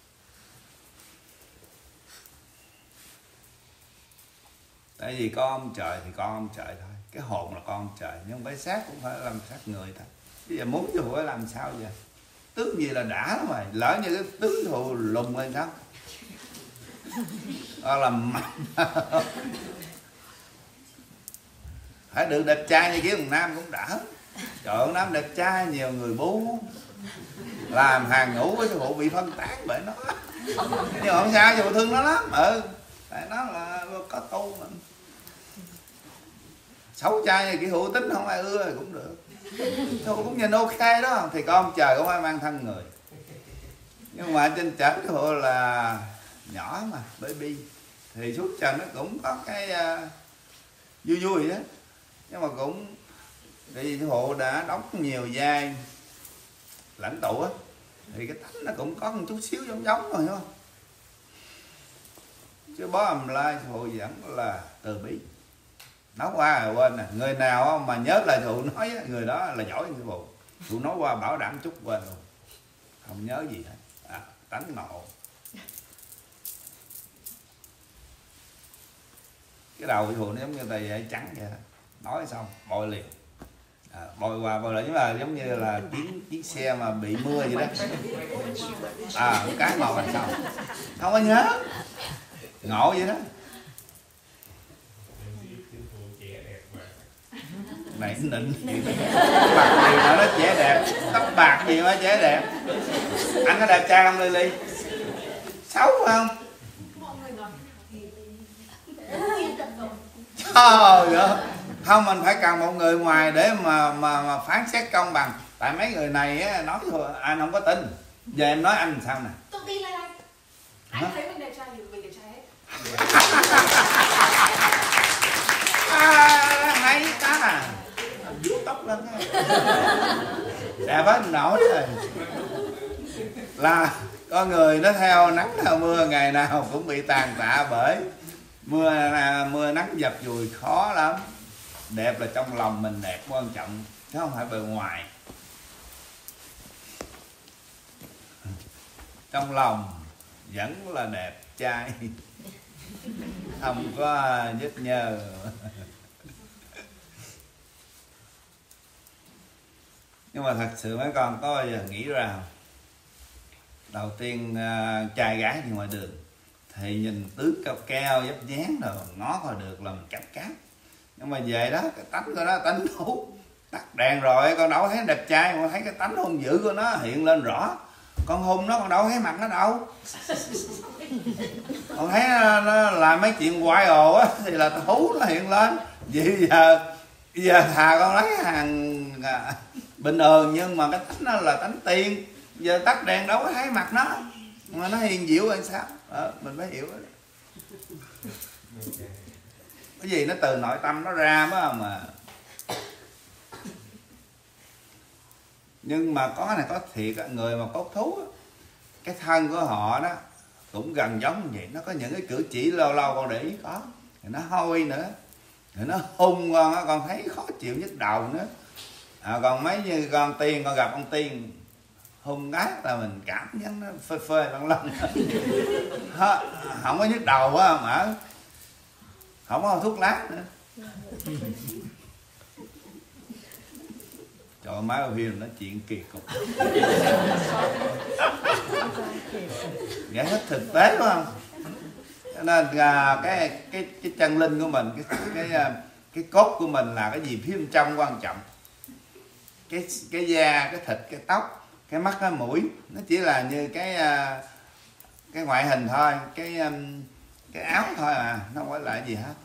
Tại vì con ông trời thì con ông trời thôi, cái hồn là con ông trời, nhưng không phải xác cũng phải làm xác người thôi. Bây giờ muốn Thụ phải làm sao vậy? Tướng gì là đã lắm rồi, lỡ như cái tướng Thụ lùng lên sao? Đó là mạnh. Phải được đẹp trai như kiểu thằng Nam cũng đã. Trời ơi, Nam đẹp trai, nhiều người bú, làm hàng ngũ với Thụ bị phân tán bởi nó. Nhưng mà không sao, Thụ thương nó lắm. Tại nó là có tu mà. Xấu trai như kiểu Thụ tính không ai ưa thì cũng được. Thụ cũng nhìn ok đó, thì con trời cũng phải mang thân người. Nhưng mà trên trển Thụ là nhỏ mà, baby, thì suốt trần nó cũng có cái vui vui đó. Nhưng mà cũng vì Thụ đã đóng nhiều vai lãnh tụ á, thì cái tánh nó cũng có một chút xíu giống giống rồi, hiểu không? Chứ bó ầm lai thụ vẫn là từ bi. Nói qua rồi quên nè, người nào mà nhớ lời thụ nói người đó là giỏi sư phụ. Thụ nói qua bảo đảm chút quên luôn, không nhớ gì hết. Tánh ngộ. Cái đầu thụ nó giống như tờ giấy trắng vậy đó. Nói xong bôi liền, bôi qua bôi lại, giống như là chiếc xe mà bị mưa vậy đó. Cái màu là xong, không có nhớ. Ngộ vậy đó. Này nịnh bạc gì mà nó trẻ đẹp, tóc bạc gì mà trẻ đẹp. Anh có đẹp trai không Lily? Xấu không? Trời ơi, không, mình phải cần một người ngoài để mà phán xét công bằng. Tại mấy người này á, nói thôi anh không có tin. Giờ em nói anh sao nè? Tôi tin là anh thấy mình đẹp trai thì mình đẹp trai hết. Hay ta, vuốt tóc lên đẹp hết nổi rồi. Là có người nó theo nắng theo mưa, ngày nào cũng bị tàn tạ bởi mưa nắng dập dùi, khó lắm. Đẹp là trong lòng mình đẹp quan trọng, chứ không phải bề ngoài. Trong lòng vẫn là đẹp trai, không có vết nhơ. Nhưng mà thật sự mấy con có bao giờ nghĩ ra không? Đầu tiên trai gái đi ngoài đường thì nhìn tướng cao cao dấp dáng rồi ngó coi được là mình cắp cáp. Nhưng mà về đó cái tánh của nó tánh thú, tắt đèn rồi con đâu thấy đẹp trai, con thấy cái tánh hung dữ của nó hiện lên rõ. Con hung nó, con đâu thấy mặt nó đâu. Con thấy nó làm mấy chuyện quái ồ á thì là thú nó hiện lên. Vậy giờ thà con lấy hàng bình thường, nhưng mà cái tánh nó là tánh tiên. Giờ tắt đèn đâu có thấy mặt nó, mà nó hiền dịu hay sao? Mình phải hiểu đó. Cái gì nó từ nội tâm nó ra mà. Nhưng mà có này có thiệt, người mà cốt thú cái thân của họ đó cũng gần giống như vậy. Nó có những cái cử chỉ lâu lâu con để ý có, thì nó hôi nữa, thì nó hung con thấy khó chịu nhức đầu nữa. Còn mấy như con tiên, con gặp ông tiên hung ác là mình cảm giác nó phê phê lăn lăn. Không có nhức đầu á mà không có thuốc lá nữa. Trời, má ở phim nói chuyện kỳ cục. Giải thích thực tế đúng không? Cho nên cái chân linh của mình, cái cốt của mình là cái gì phía bên trong quan trọng. Cái da, cái thịt, cái tóc, cái mắt, cái mũi nó chỉ là như cái ngoại hình thôi, cái áo thôi à, nó không phải là gì hết.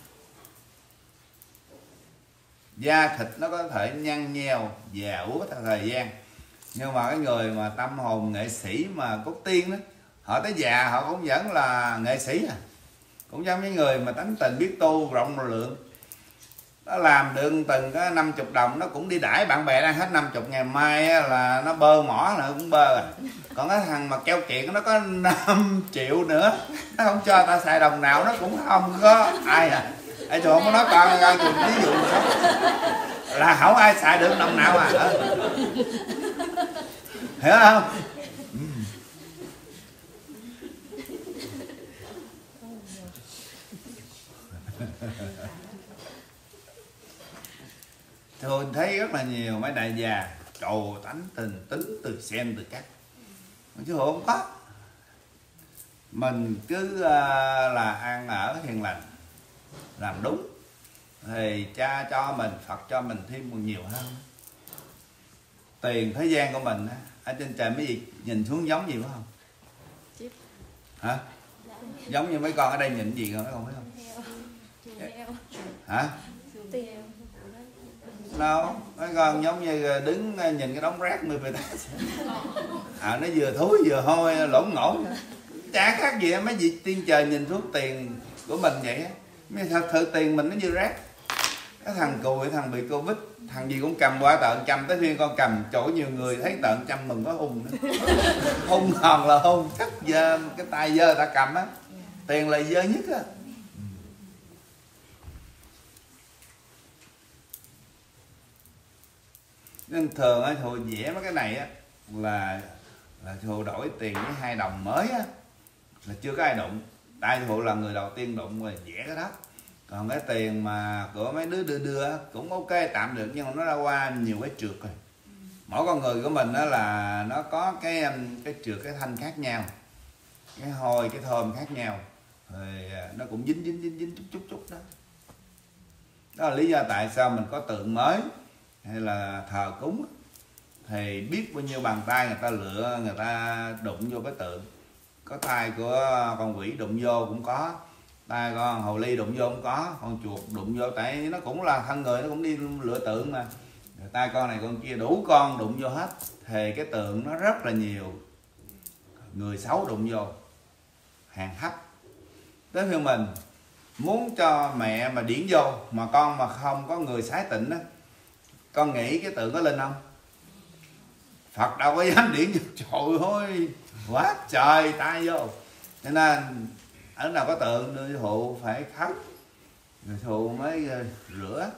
Da thịt nó có thể nhăn nheo già úa theo thời gian, nhưng mà cái người mà tâm hồn nghệ sĩ mà cốt tiên đó, họ tới già họ cũng vẫn là nghệ sĩ à. Cũng giống như người mà tánh tình biết tu rộng lượng, nó làm được từng có 50 đồng nó cũng đi đãi bạn bè đang hết 50, ngày mai là nó bơ mỏ nữa cũng bơ à. Còn cái thằng mà keo kiệt nó có 5 triệu nữa nó không cho ta xài đồng nào, nó cũng không có ai à. Ê trời, không có nói con ra chừng ví dụ là không ai xài được đồng nào à. Hiểu không? Tôi thấy rất là nhiều mấy đại già trồ tánh tình tính từ xem từ cách, chứ không có. Mình cứ là ăn ở hiền lành, làm đúng thì cha cho mình, Phật cho mình thêm còn nhiều hơn. Tiền thế gian của mình ở trên trời mấy gì nhìn xuống giống gì phải không? Hả? Giống như mấy con ở đây nhìn gì rồi mấy con biết không? Hả? Đâu, mấy con giống như đứng nhìn cái đống rác mười nó vừa thúi vừa hôi lỗn ngỗng, chả khác gì mấy vị tiên trời nhìn xuống tiền của mình vậy á. Thật sự tiền mình nó như rác, Cái thằng cùi, thằng bị Covid, thằng gì cũng cầm qua tợn trăm, tới phiên con cầm chỗ nhiều người thấy tợn trăm mừng có hung nữa. Hung hòn là hung, cắt dơ, cái tay dơ ta cầm á, tiền là dơ nhất á. Nên thường á Thù vẽ mấy cái này á là Thù đổi tiền với 2 đồng mới á là chưa có ai đụng. Tại Thù là người đầu tiên đụng rồi vẽ cái đó. Còn cái tiền mà của mấy đứa đưa cũng ok tạm được, nhưng mà nó đã qua nhiều cái trượt rồi. Mỗi con người của mình đó là nó có cái trượt, cái thanh khác nhau, cái hôi, cái thơm khác nhau, rồi nó cũng dính chút đó. Đó là lý do tại sao mình có tượng mới hay là thờ cúng thì biết bao nhiêu bàn tay người ta lựa, người ta đụng vô cái tượng. Có tay của con quỷ đụng vô cũng có, tay con hồ ly đụng vô cũng có, con chuột đụng vô, tại nó cũng là thân người, nó cũng đi lựa tượng mà. Tay con này con kia đủ con đụng vô hết thì cái tượng nó rất là nhiều người xấu đụng vô, hàng hấp. Tới khi mình muốn cho mẹ mà điển vô mà con mà không có người sái tịnh á, con nghĩ cái tượng có linh không? Phật đâu có dám điển vô, trời ơi quá trời tay vô. Cho nên ở nào có tượng đưa Thụ phải khóc rồi Thụ mới rửa.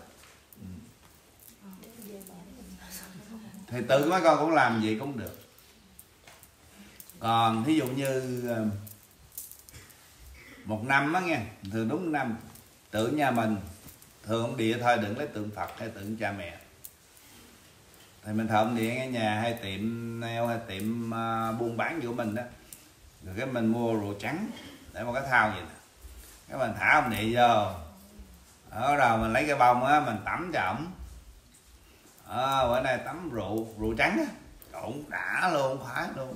Thì tự mấy con cũng làm gì cũng được. Còn thí dụ như một năm á nghe, thường đúng năm tượng nhà mình thường ông địa thôi, đừng lấy tượng Phật hay tượng cha mẹ. Thì mình thờ ông địa ở nhà hay tiệm nail hay tiệm buôn bán của mình đó, rồi cái mình mua rượu trắng để một cái thau vậy nè, cái mình thả ông địa vô, ở đầu mình lấy cái bông á mình tắm cho ổng. Bữa nay tắm rượu trắng á, cũng đã luôn, khoái luôn.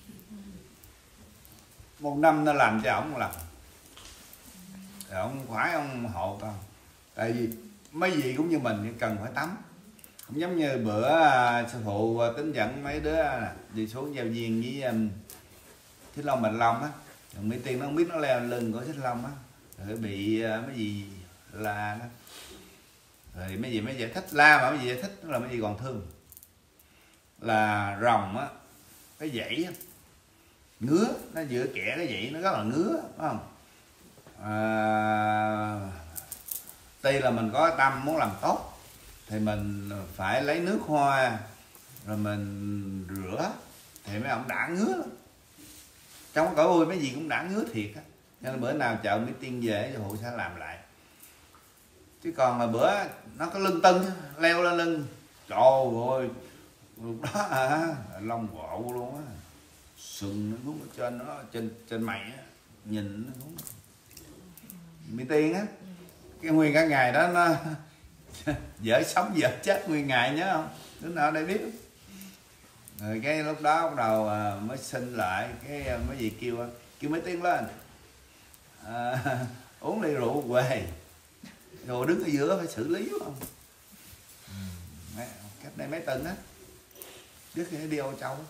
Một năm nó làm cho ổng lần, rồi ổng khoái, ổng hộ con. Tại vì mấy gì cũng như mình cần phải tắm. Không giống như bữa sư phụ tính dẫn mấy đứa đi xuống giao duyên với Thích Long Bạch Long á, rồi Mỹ Tiên nó không biết nó leo lưng của Thích Long á, rồi bị mấy gì là đó. Rồi mấy gì mới giải thích la, mà mấy gì giải thích là mấy gì còn thương. Là rồng á, cái dãy á, ngứa, nó giữa kẻ cái dãy nó rất là ngứa, phải không? Tuy là mình có tâm muốn làm tốt thì mình phải lấy nước hoa rồi mình rửa thì mấy ông đã ngứa lắm. Trong cái cõi ôi mấy gì cũng đã ngứa thiệt á. Nên bữa nào chợ Mỹ Tiên về thì Hụ sẽ làm lại. Chứ còn mà bữa nó có lưng tưng leo lên lưng, trời ơi lúc đó lông gộ luôn á, sừng nó xuống ở trên, nó trên mày á, nhìn nó xuống. Mỹ Tiên á, cái nguyên cả ngày đó nó dở sống dở chết nguyên ngày nhớ không? Đứa nào đây biết. Rồi cái lúc đó bắt đầu mới xin lại, cái mấy gì kêu Mỹ Tiên lên uống ly rượu về, rồi đứng ở giữa phải xử lý không? Cách đây mấy tuần á, trước khi đi Âu Châu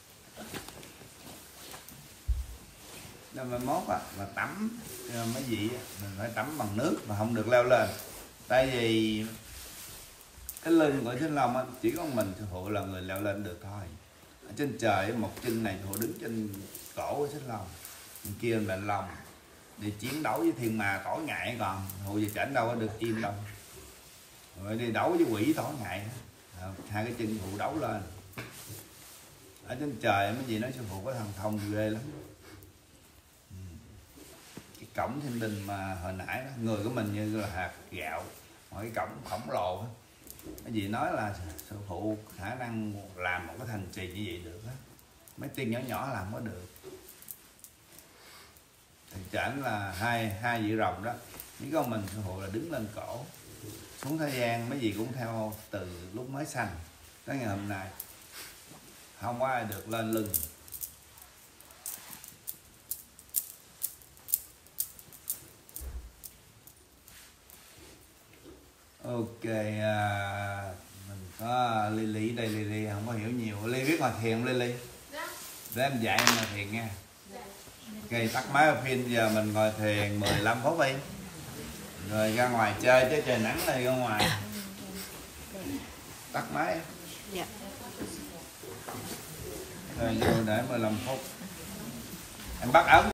nên mà mốt mà tắm mấy vị mình phải tắm bằng nước mà không được leo lên. Tại vì cái lưng của Thích Long á, chỉ có mình sư phụ là người leo lên được thôi. Ở trên trời một chân này sư phụ đứng trên cổ của Thích Long, bên kia là Long đi chiến đấu với thiên ma tỏi ngại, còn hụ gì chảnh đâu có được yên đâu. Rồi đi đấu với quỷ tỏi ngại, hai cái chân phụ đấu lên. Ở trên trời mấy gì nói sư phụ có thần thông ghê lắm. Cái cổng thiên đình mà hồi nãy đó, người của mình như là hạt gạo, một cái cổng khổng lồ đó. Cái gì nói là sư phụ khả năng làm một cái thành trì như vậy được á, mấy tiên nhỏ nhỏ làm có được. Thì chẳng là hai vị rồng đó, chỉ có mình sư phụ là đứng lên cổ, xuống thế gian mấy gì cũng theo từ lúc mới sanh tới ngày hôm nay, không có ai được lên lưng. Ok, mình có Lily đây. Lily không có hiểu nhiều. Lily biết ngồi thiền không Lily? Để em dạy em ngồi thiền nha. Ok, tắt máy và phim, giờ mình ngồi thiền 15 phút đi. Rồi ra ngoài chơi chứ trời nắng này ra ngoài. Tắt máy. Dạ. Rồi vô để 15 phút. Em bắt ống